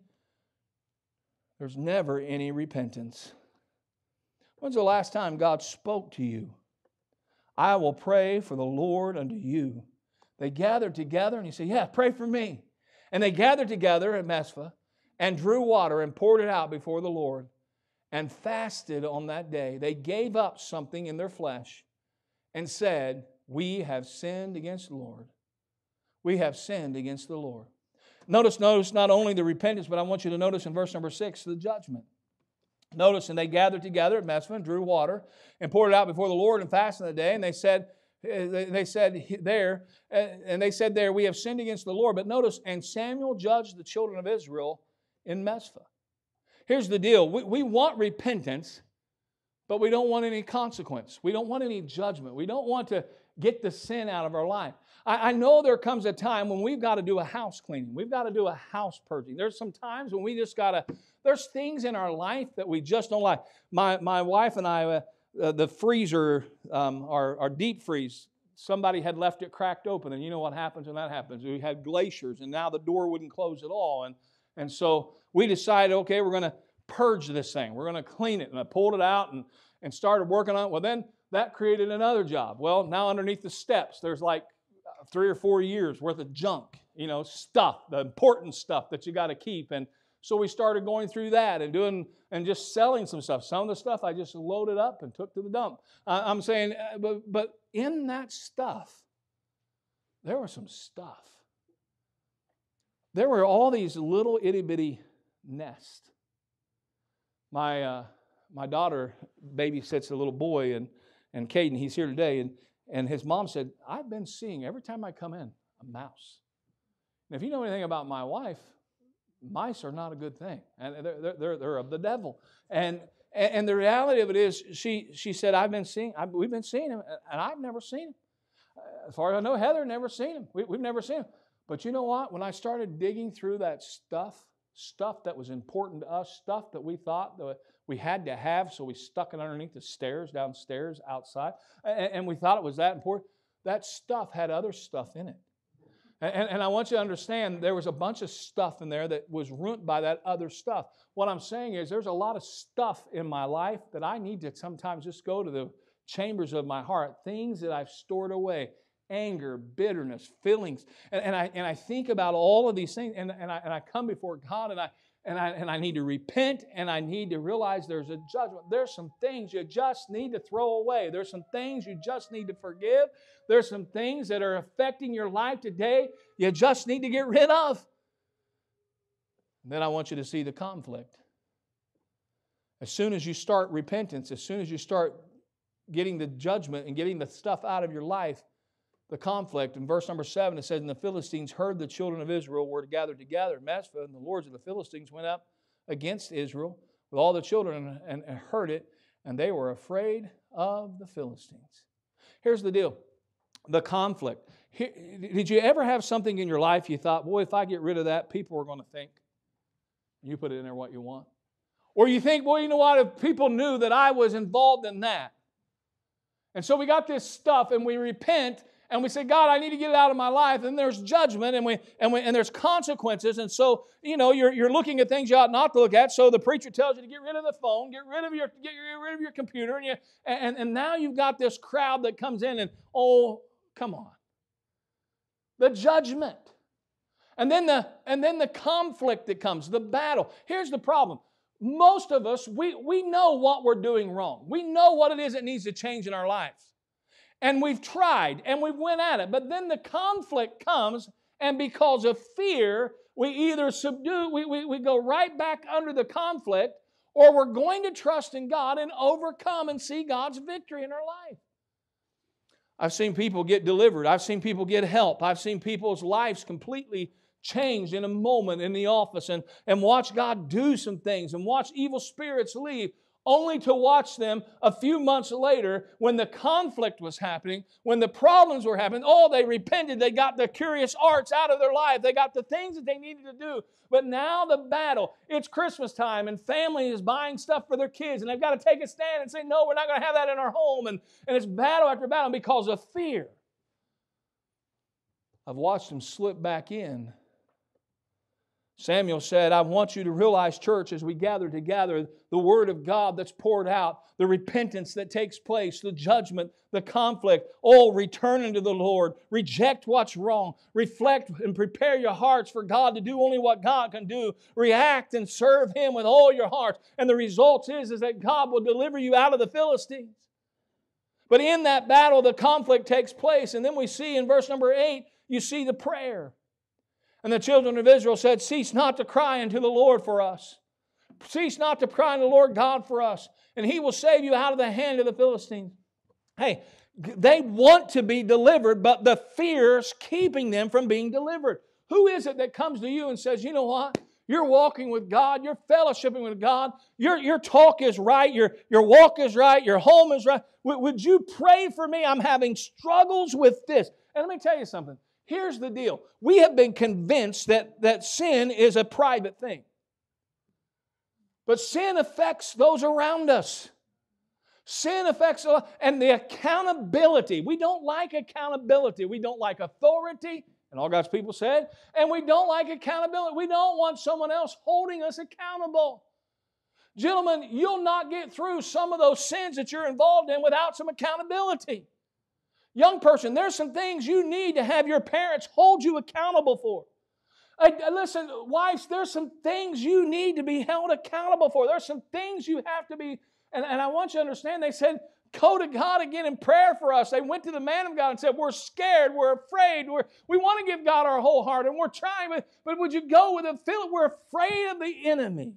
repentance. When's the last time God spoke to you? I will pray for the Lord unto you. They gathered together and he said, yeah, pray for me. And they gathered together at Mizpah and drew water and poured it out before the Lord and fasted on that day. They gave up something in their flesh and said, we have sinned against the Lord. We have sinned against the Lord. Notice not only the repentance, but I want you to notice in verse number 6, the judgment. Notice, and they gathered together at Mizpah and drew water and poured it out before the Lord and fasted the day. And they said there, we have sinned against the Lord. But notice, and Samuel judged the children of Israel in Mizpah. Here's the deal. We want repentance, but we don't want any consequence. We don't want any judgment. We don't want to get the sin out of our life. I know there comes a time when we've got to do a house cleaning. We've got to do a house purging. There's some times when we just got to, there's things in our life that we just don't like. My wife and I, the freezer, our deep freeze, somebody had left it cracked open, and you know what happens when that happens. We had glaciers, and now the door wouldn't close at all. And so we decided, okay, we're going to purge this thing. We're going to clean it. And I pulled it out and started working on it. Well, then that created another job. Well, now underneath the steps, there's like 3 or 4 years worth of junk, stuff, the important stuff that you got to keep. And so we started going through that and just selling some stuff. Some of the stuff I just loaded up and took to the dump. I'm saying, but in that stuff, there was some stuff. There were all these little itty bitty nests. My daughter babysits a little boy, and Caden, he's here today, and his mom said, I've been seeing every time I come in a mouse. And if you know anything about my wife, mice are not a good thing, and they're of the devil. And the reality of it is, she said, we've been seeing him, and I've never seen him. As far as I know, Heather never seen him. We've never seen him. But you know what? When I started digging through that stuff that was important to us, stuff that we thought that we had to have, so we stuck it underneath the stairs, downstairs, outside, and we thought it was that important. That stuff had other stuff in it. And I want you to understand, there was a bunch of stuff in there that was ruined by that other stuff. What I'm saying is there's a lot of stuff in my life that I need to sometimes just go to chambers of my heart, things that I've stored away, anger, bitterness, feelings. And I think about all of these things, and I come before God, and I need to repent, and I need to realize there's a judgment. There's some things you just need to throw away. There's some things you just need to forgive. There's some things that are affecting your life today you just need to get rid of. And then I want you to see the conflict. As soon as you start repentance, as soon as you start getting the judgment and getting the stuff out of your life, the conflict. In verse number 7, it says, and the Philistines heard the children of Israel were gathered together in Mizpah, and the lords of the Philistines went up against Israel with all the children and heard it, and they were afraid of the Philistines. Here's the deal. The conflict. Did you ever have something in your life you thought, boy, if I get rid of that, people are going to think? You put it in there what you want. Or you think, well, you know what, if people knew that I was involved in that. And so we got this stuff and we repent and we say, God, I need to get it out of my life. And there's judgment and there's consequences. And so, you know, you're looking at things you ought not to look at. So the preacher tells you to get rid of the phone, get rid of your computer. And now you've got this crowd that comes in and, oh, come on. The judgment. And then the conflict that comes, the battle. Here's the problem. Most of us, we know what we're doing wrong. We know what it is that needs to change in our lives. And we've tried, and we've went at it. But then the conflict comes, and because of fear, we either we go right back under the conflict, or we're going to trust in God and overcome and see God's victory in our life. I've seen people get delivered. I've seen people get help. I've seen people's lives completely changed in a moment in the office and watch God do some things and watch evil spirits leave, only to watch them a few months later when the conflict was happening, when the problems were happening. Oh, they repented. They got the curious arts out of their life. They got the things that they needed to do. But now the battle, it's Christmas time and family is buying stuff for their kids and they've got to take a stand and say, no, we're not going to have that in our home. And it's battle after battle because of fear. I've watched them slip back in. Samuel said, I want you to realize, church, as we gather together, the Word of God that's poured out, the repentance that takes place, the judgment, the conflict. Oh, return unto the Lord. Reject what's wrong. Reflect and prepare your hearts for God to do only what God can do. React and serve Him with all your heart. And the result is that God will deliver you out of the Philistines. But in that battle, the conflict takes place. And then we see in verse number 8, you see the prayer. And the children of Israel said, cease not to cry unto the Lord for us. Cease not to cry unto the Lord God for us. And He will save you out of the hand of the Philistines. Hey, they want to be delivered, but the fear's keeping them from being delivered. Who is it that comes to you and says, you know what? You're walking with God. You're fellowshipping with God. Your talk is right. Your walk is right. Your home is right. Would you pray for me? I'm having struggles with this. And let me tell you something. Here's the deal. We have been convinced that sin is a private thing. But sin affects those around us. Sin affects, and the accountability. We don't like accountability. We don't like authority, and all God's people said, and we don't like accountability. We don't want someone else holding us accountable. Gentlemen, you'll not get through some of those sins that you're involved in without some accountability. Young person, there's some things you need to have your parents hold you accountable for. Listen, wives, there's some things you need to be held accountable for. There's some things you have to be, and I want you to understand, they said, go to God again in prayer for us. They went to the man of God and said, we're scared, we're afraid, we want to give God our whole heart, and we're trying, but would you go with it? We're afraid of the enemy.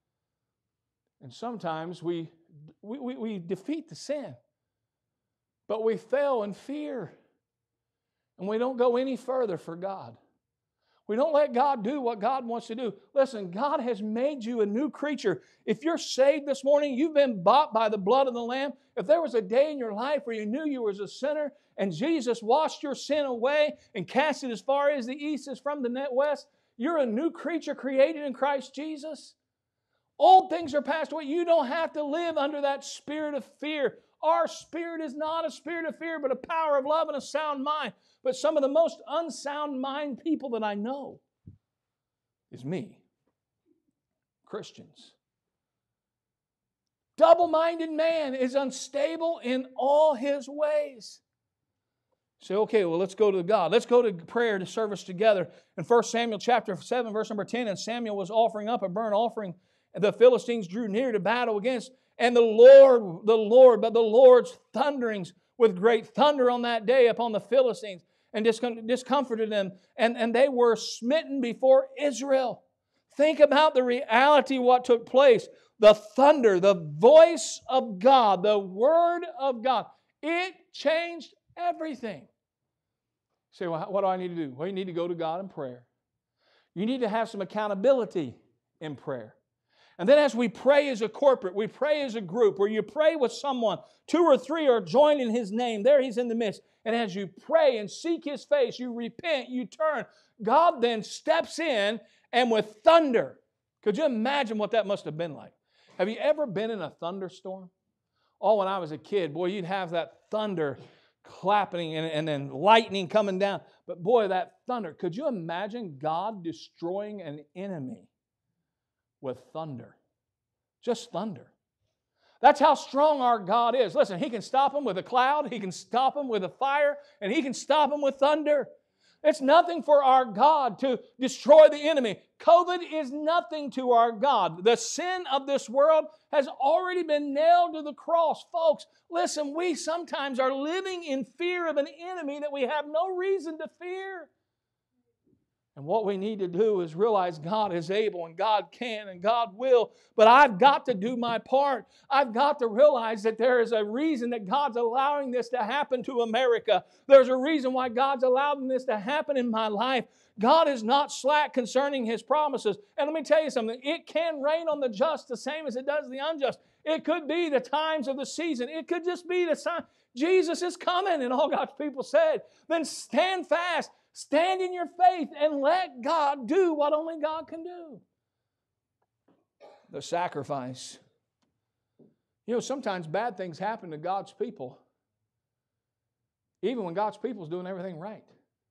And sometimes we defeat the sin. But we fail in fear. And we don't go any further for God. We don't let God do what God wants to do. Listen, God has made you a new creature. If you're saved this morning, you've been bought by the blood of the Lamb. If there was a day in your life where you knew you was a sinner and Jesus washed your sin away and cast it as far as the east is from the west, you're a new creature created in Christ Jesus. Old things are passed away. You don't have to live under that spirit of fear. Our spirit is not a spirit of fear, but a power of love and a sound mind. But some of the most unsound mind people that I know is me. Christians. Double-minded man is unstable in all his ways. Say, okay, well, let's go to God. Let's go to prayer to service together. In 1 Samuel chapter 7, verse number 10, and Samuel was offering up a burnt offering, and the Philistines drew near to battle against, and the Lord's thunderings with great thunder on that day upon the Philistines, and discomforted them, and they were smitten before Israel. Think about the reality of what took place. The thunder, the voice of God, the Word of God. It changed everything. Say, well, what do I need to do? Well, you need to go to God in prayer. You need to have some accountability in prayer. And then as we pray as a corporate, we pray as a group, where you pray with someone, 2 or 3 are joined in His name. There He's in the midst. And as you pray and seek His face, you repent, you turn. God then steps in, and with thunder. Could you imagine what that must have been like? Have you ever been in a thunderstorm? Oh, when I was a kid, boy, you'd have that thunder clapping and then lightning coming down. But boy, that thunder. Could you imagine God destroying an enemy with thunder? Just thunder. That's how strong our God is. Listen, He can stop them with a cloud, He can stop them with a fire, and He can stop them with thunder. It's nothing for our God to destroy the enemy. COVID is nothing to our God. The sin of this world has already been nailed to the cross. Folks, listen, we sometimes are living in fear of an enemy that we have no reason to fear. And what we need to do is realize God is able, and God can, and God will. But I've got to do my part. I've got to realize that there is a reason that God's allowing this to happen to America. There's a reason why God's allowing this to happen in my life. God is not slack concerning His promises. And let me tell you something. It can rain on the just the same as it does the unjust. It could be the times of the season. It could just be the sign. Jesus is coming, and all God's people said. Then stand fast. Stand in your faith and let God do what only God can do. The sacrifice. You know, sometimes bad things happen to God's people, even when God's people is doing everything right.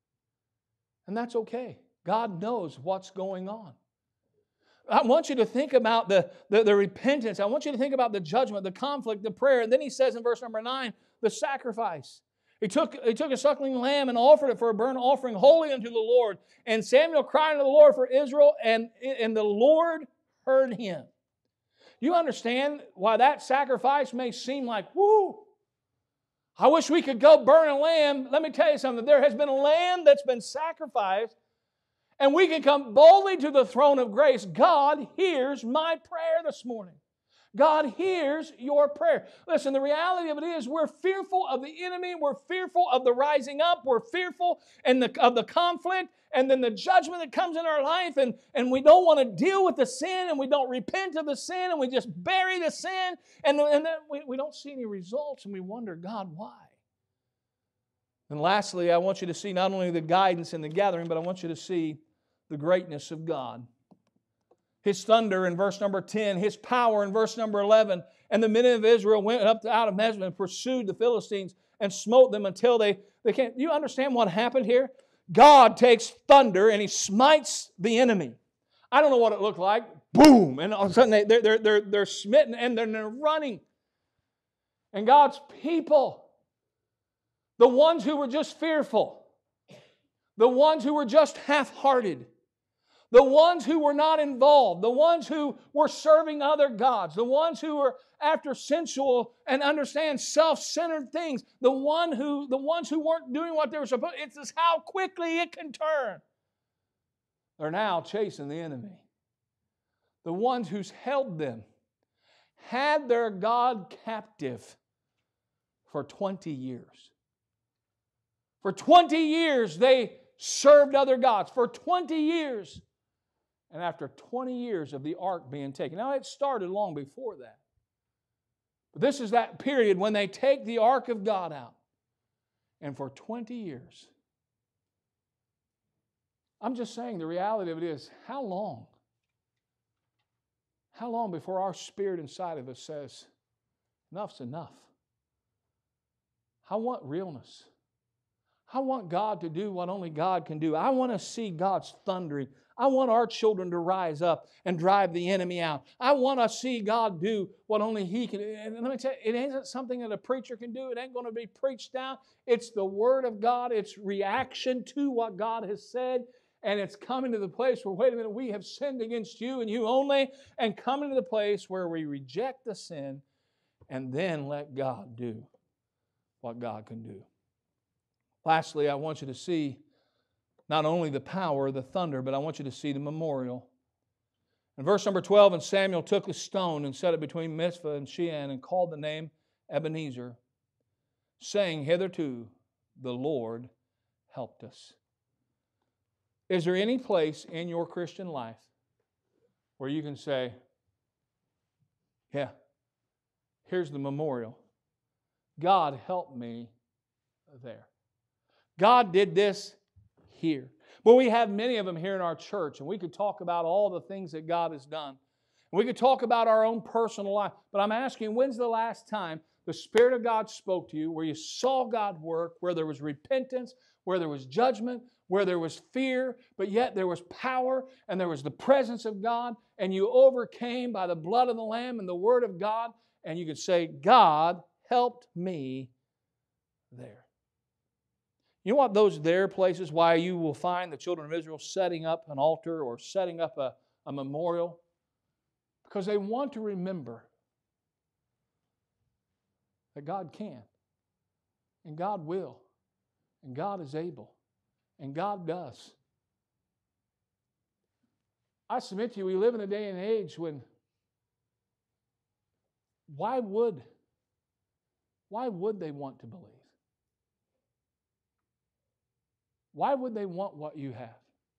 And that's okay. God knows what's going on. I want you to think about the repentance. I want you to think about the judgment, the conflict, the prayer. And then He says in verse number 9, the sacrifice. He took a suckling lamb and offered it for a burnt offering holy unto the Lord. And Samuel cried unto the Lord for Israel, and the Lord heard him. You understand why that sacrifice may seem like, whoo, I wish we could go burn a lamb. Let me tell you something. There has been a lamb that's been sacrificed, and we can come boldly to the throne of grace. God hears my prayer this morning. God hears your prayer. Listen, the reality of it is we're fearful of the enemy. We're fearful of the rising up. We're fearful of the conflict and then the judgment that comes in our life. And we don't want to deal with the sin, and we don't repent of the sin, and we just bury the sin. And then we don't see any results, and we wonder, God, why? And lastly, I want you to see not only the guidance in the gathering, but I want you to see the greatness of God. His thunder in verse number 10, His power in verse number 11. And the men of Israel went up out of Mizpah and pursued the Philistines and smote them until they came. Do you understand what happened here? God takes thunder and He smites the enemy. I don't know what it looked like. Boom! And all of a sudden they're smitten and they're running. And God's people, the ones who were just fearful, the ones who were just half-hearted, the ones who were not involved, the ones who were serving other gods, the ones who were after sensual and understand self-centered things, the ones who weren't doing what they were supposed to. It's just how quickly it can turn. They're now chasing the enemy. The ones who's held them had their God captive for 20 years. For 20 years they served other gods. For 20 years. And after 20 years of the ark being taken. Now, it started long before that. But this is that period when they take the ark of God out. And for 20 years. I'm just saying the reality of it is, how long? How long before our spirit inside of us says, enough's enough? I want realness. I want God to do what only God can do. I want to see God's thundering. I want our children to rise up and drive the enemy out. I want to see God do what only He can do. And let me tell you, it isn't something that a preacher can do. It ain't going to be preached down. It's the Word of God. It's reaction to what God has said. And it's coming to the place where, wait a minute, we have sinned against you and you only. And coming to the place where we reject the sin and then let God do what God can do. Lastly, I want you to see not only the power of the thunder, but I want you to see the memorial. In verse number 12, and Samuel took a stone and set it between Mizpah and Shean and called the name Ebenezer, saying, hitherto the Lord helped us. Is there any place in your Christian life where you can say, yeah, here's the memorial. God helped me there. God did this here. Well, we have many of them here in our church, and we could talk about all the things that God has done. We could talk about our own personal life. But I'm asking, when's the last time the Spirit of God spoke to you, where you saw God work, where there was repentance, where there was judgment, where there was fear, but yet there was power and there was the presence of God, and you overcame by the blood of the Lamb and the Word of God, and you could say, God helped me there. You know what those there places, why you will find the children of Israel setting up an altar or setting up a memorial? Because they want to remember that God can, and God will, and God is able, and God does. I submit to you, we live in a day and age when why would they want to believe? Why would they want what you have?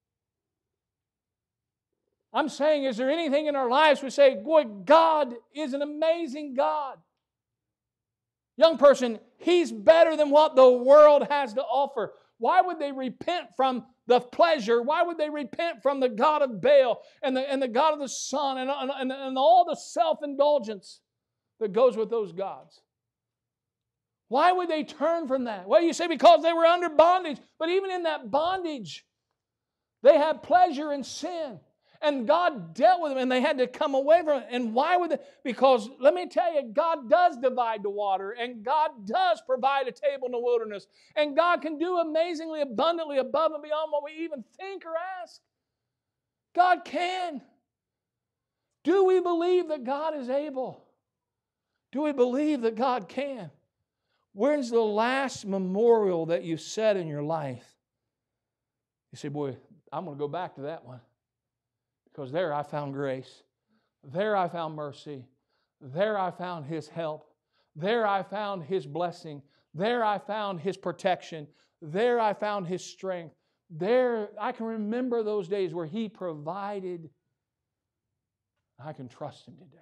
I'm saying, is there anything in our lives we say, boy, God is an amazing God? Young person, He's better than what the world has to offer. Why would they repent from the pleasure? Why would they repent from the God of Baal and the God of the sun and all the self-indulgence that goes with those gods? Why would they turn from that? Well, you say because they were under bondage. But even in that bondage, they had pleasure in sin. And God dealt with them and they had to come away from it. And why would they? Because let me tell you, God does divide the water. And God does provide a table in the wilderness. And God can do amazingly abundantly above and beyond what we even think or ask. God can. Do we believe that God is able? Do we believe that God can? When's the last memorial that you set in your life? You say, boy, I'm going to go back to that one. Because there I found grace. There I found mercy. There I found His help. There I found His blessing. There I found His protection. There I found His strength. There I can remember those days where He provided. I can trust Him today.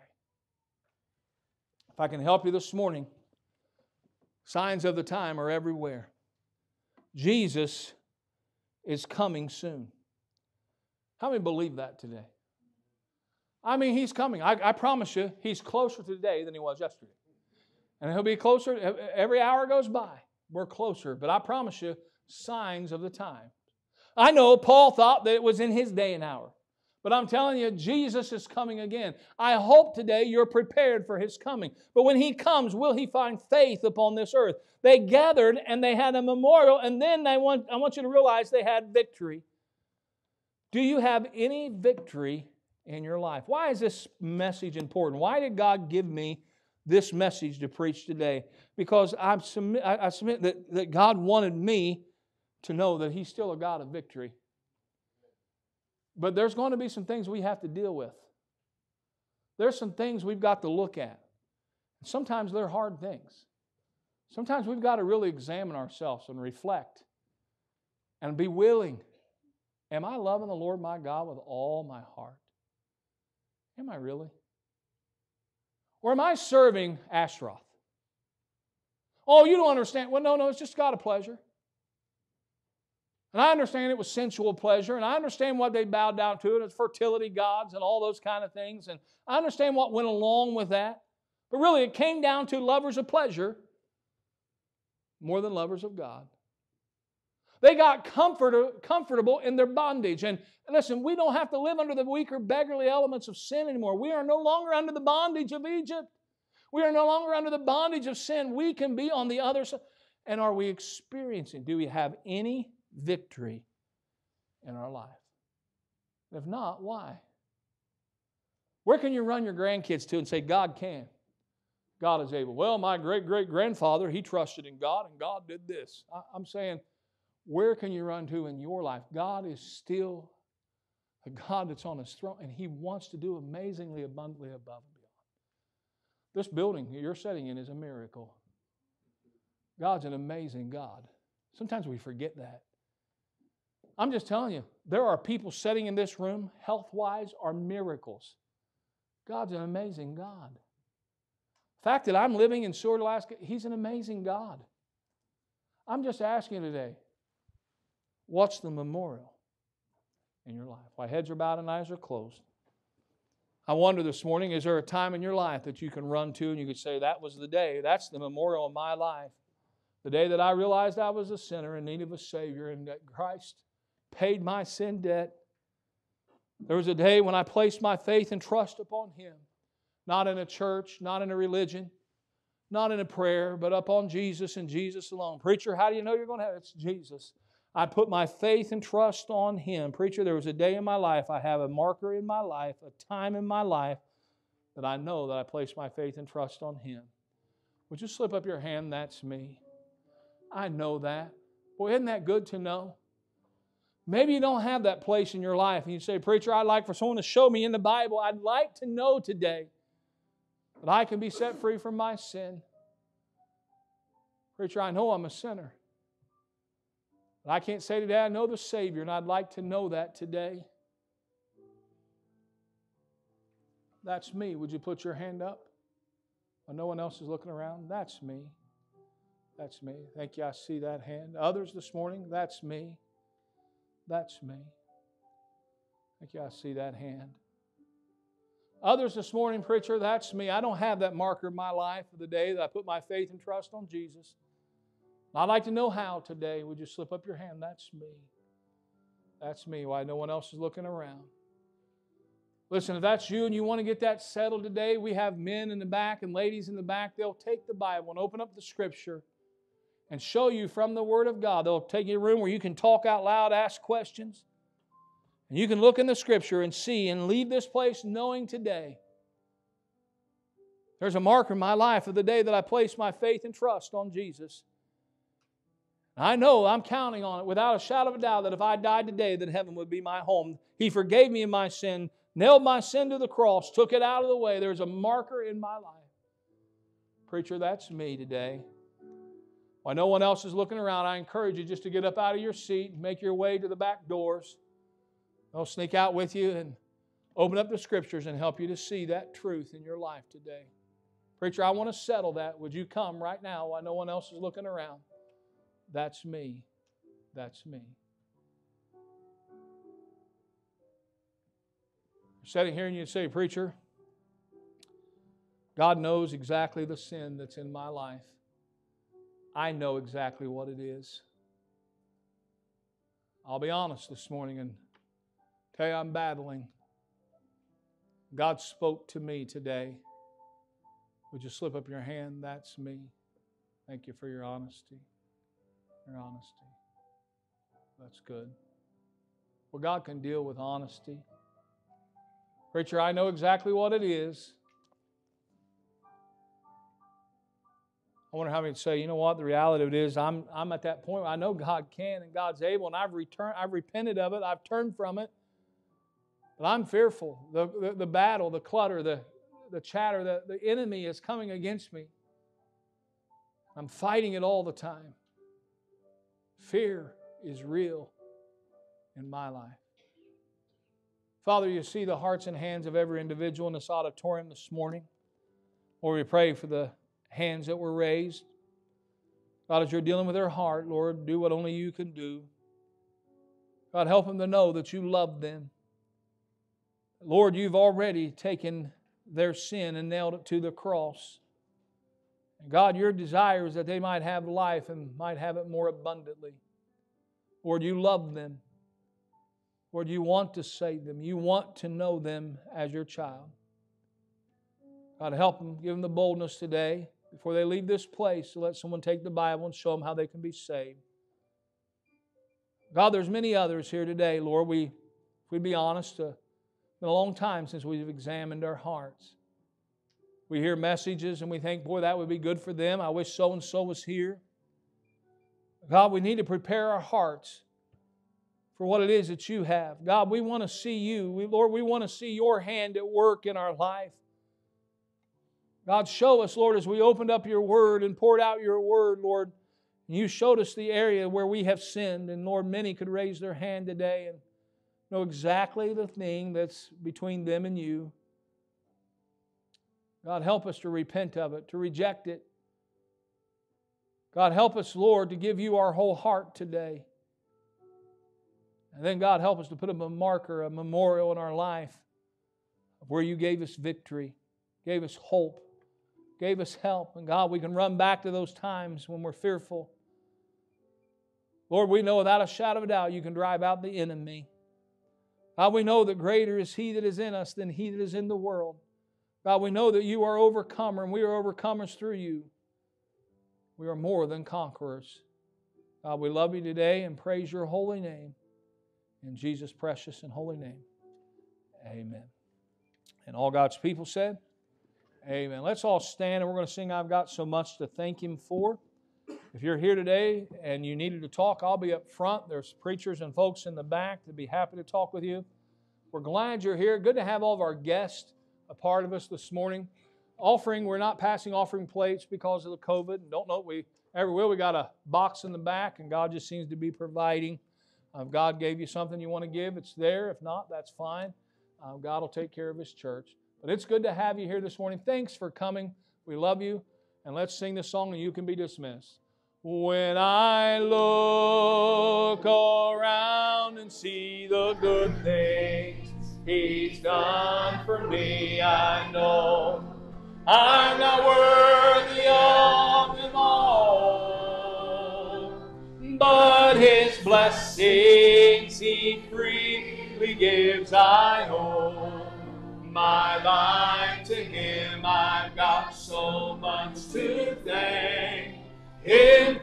If I can help you this morning, signs of the time are everywhere. Jesus is coming soon. How many believe that today? I mean, He's coming. I promise you, He's closer today than He was yesterday. And He'll be closer. Every hour goes by, we're closer. But I promise you, signs of the time. I know Paul thought that it was in his day and hour. But I'm telling you, Jesus is coming again. I hope today you're prepared for His coming. But when He comes, will He find faith upon this earth? They gathered and they had a memorial, and then I want you to realize they had victory. Do you have any victory in your life? Why is this message important? Why did God give me this message to preach today? Because I submit that God wanted me to know that He's still a God of victory. But there's going to be some things we have to deal with. There's some things we've got to look at. Sometimes they're hard things. Sometimes we've got to really examine ourselves and reflect and be willing. Am I loving the Lord my God with all my heart? Am I really? Or am I serving Ashtaroth? Oh, you don't understand. Well, no, it's just God of pleasure. And I understand it was sensual pleasure, and I understand what they bowed down to, and it's fertility gods and all those kind of things, and I understand what went along with that. But really, it came down to lovers of pleasure more than lovers of God. They got comfortable in their bondage. And listen, we don't have to live under the weaker, beggarly elements of sin anymore. We are no longer under the bondage of Egypt. We are no longer under the bondage of sin. We can be on the other side. And are we experiencing? Do we have any victory in our life? If not, why? Where can you run your grandkids to and say, God can? God is able. Well, my great-great-grandfather, he trusted in God, and God did this. I'm saying, where can you run to in your life? God is still a God that's on His throne, and He wants to do amazingly, abundantly above and beyond. This building you're sitting in is a miracle. God's an amazing God. Sometimes we forget that. I'm just telling you, there are people sitting in this room, health-wise, are miracles. God's an amazing God. The fact that I'm living in Seward, Alaska, He's an amazing God. I'm just asking you today, what's the memorial in your life? While heads are bowed and eyes are closed, I wonder this morning, is there a time in your life that you can run to and you could say, that was the day, that's the memorial of my life. The day that I realized I was a sinner in need of a Savior and that Christ paid my sin debt. There was a day when I placed my faith and trust upon Him. Not in a church, not in a religion, not in a prayer, but upon Jesus and Jesus alone. Preacher, how do you know you're going to have it? It's Jesus. I put my faith and trust on Him. Preacher, there was a day in my life, I have a marker in my life, a time in my life that I know that I placed my faith and trust on Him. Would you slip up your hand? That's me. I know that. Boy, isn't that good to know? Maybe you don't have that place in your life and you say, Preacher, I'd like for someone to show me in the Bible. I'd like to know today that I can be set free from my sin. Preacher, I know I'm a sinner. But I can't say today I know the Savior, and I'd like to know that today. That's me. Would you put your hand up? When no one else is looking around? That's me. That's me. Thank you. I see that hand. Others this morning? That's me. That's me. Thank you. I see that hand. Others this morning, Preacher, that's me. I don't have that marker in my life of the day that I put my faith and trust on Jesus. I'd like to know how today. Would you slip up your hand? That's me. That's me. Why no one else is looking around. Listen, if that's you and you want to get that settled today, we have men in the back and ladies in the back. They'll take the Bible and open up the Scripture and show you from the Word of God. They'll take you to a room where you can talk out loud, ask questions. And you can look in the Scripture and see and leave this place knowing today there's a marker in my life of the day that I placed my faith and trust on Jesus. I know, I'm counting on it without a shadow of a doubt that if I died today, that heaven would be my home. He forgave me of my sin, nailed my sin to the cross, took it out of the way. There's a marker in my life. Preacher, that's me today. While no one else is looking around, I encourage you just to get up out of your seat and make your way to the back doors. They'll sneak out with you and open up the Scriptures and help you to see that truth in your life today. Preacher, I want to settle that. Would you come right now while no one else is looking around? That's me. That's me. You're sitting here and you say, Preacher, God knows exactly the sin that's in my life. I know exactly what it is. I'll be honest this morning and tell you I'm battling. God spoke to me today. Would you slip up your hand? That's me. Thank you for your honesty. Your honesty. That's good. Well, God can deal with honesty. Preacher, I know exactly what it is. I wonder how many would say, you know what, the reality of it is I'm at that point where I know God can and God's able, and I've repented of it, I've turned from it. But I'm fearful. The battle, the clutter, the chatter, the enemy is coming against me. I'm fighting it all the time. Fear is real in my life. Father, you see the hearts and hands of every individual in this auditorium this morning. Lord, we pray for the hands that were raised. God, as you're dealing with their heart, Lord, do what only you can do. God, help them to know that you love them. Lord, you've already taken their sin and nailed it to the cross. And God, your desire is that they might have life and might have it more abundantly. Lord, you love them. Lord, you want to save them. You want to know them as your child. God, help them. Give them the boldness today before they leave this place to let someone take the Bible and show them how they can be saved. God, there's many others here today, Lord. If we'd be honest, it's been a long time since we've examined our hearts. We hear messages and we think, boy, that would be good for them. I wish so-and-so was here. God, we need to prepare our hearts for what it is that you have. God, we want to see you. Lord, we want to see your hand at work in our life. God, show us, Lord, as we opened up your word and poured out your word, Lord, you showed us the area where we have sinned. And Lord, many could raise their hand today and know exactly the thing that's between them and you. God, help us to repent of it, to reject it. God, help us, Lord, to give you our whole heart today. And then, God, help us to put a marker, a memorial in our life of where you gave us victory, gave us hope, gave us help. And God, we can run back to those times when we're fearful. Lord, we know without a shadow of a doubt you can drive out the enemy. God, we know that greater is He that is in us than he that is in the world. God, we know that you are overcomer and we are overcomers through you. We are more than conquerors. God, we love you today and praise your holy name. In Jesus' precious and holy name. Amen. And all God's people said, amen. Let's all stand and we're going to sing I've Got So Much to Thank Him For. If you're here today and you needed to talk, I'll be up front. There's preachers and folks in the back that'd be happy to talk with you. We're glad you're here. Good to have all of our guests a part of us this morning. We're not passing offering plates because of the COVID. Don't know, we got a box in the back and God just seems to be providing. If God gave you something you want to give, it's there. If not, that's fine. God will take care of His church. But it's good to have you here this morning. Thanks for coming. We love you. And let's sing this song and you can be dismissed. When I look around and see the good things He's done for me, I know I'm not worthy of them all. But His blessings He freely gives, I owe my life to Him. I've got so much to thank Him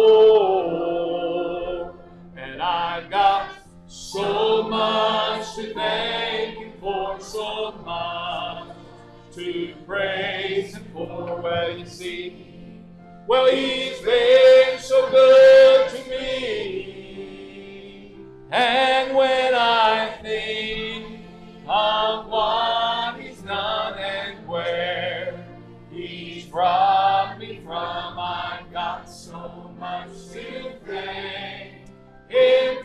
for, and I've got so much to thank Him for, so much to praise Him for. Well, you see, He's been so good to me, and when I think of what He's done and where He's brought me from, I've got so much to thank Him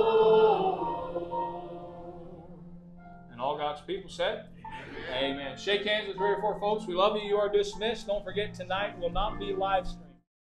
for. And all God's people said, amen. Shake hands with 3 or 4 folks. We love you. You are dismissed. Don't forget, tonight will not be live streamed.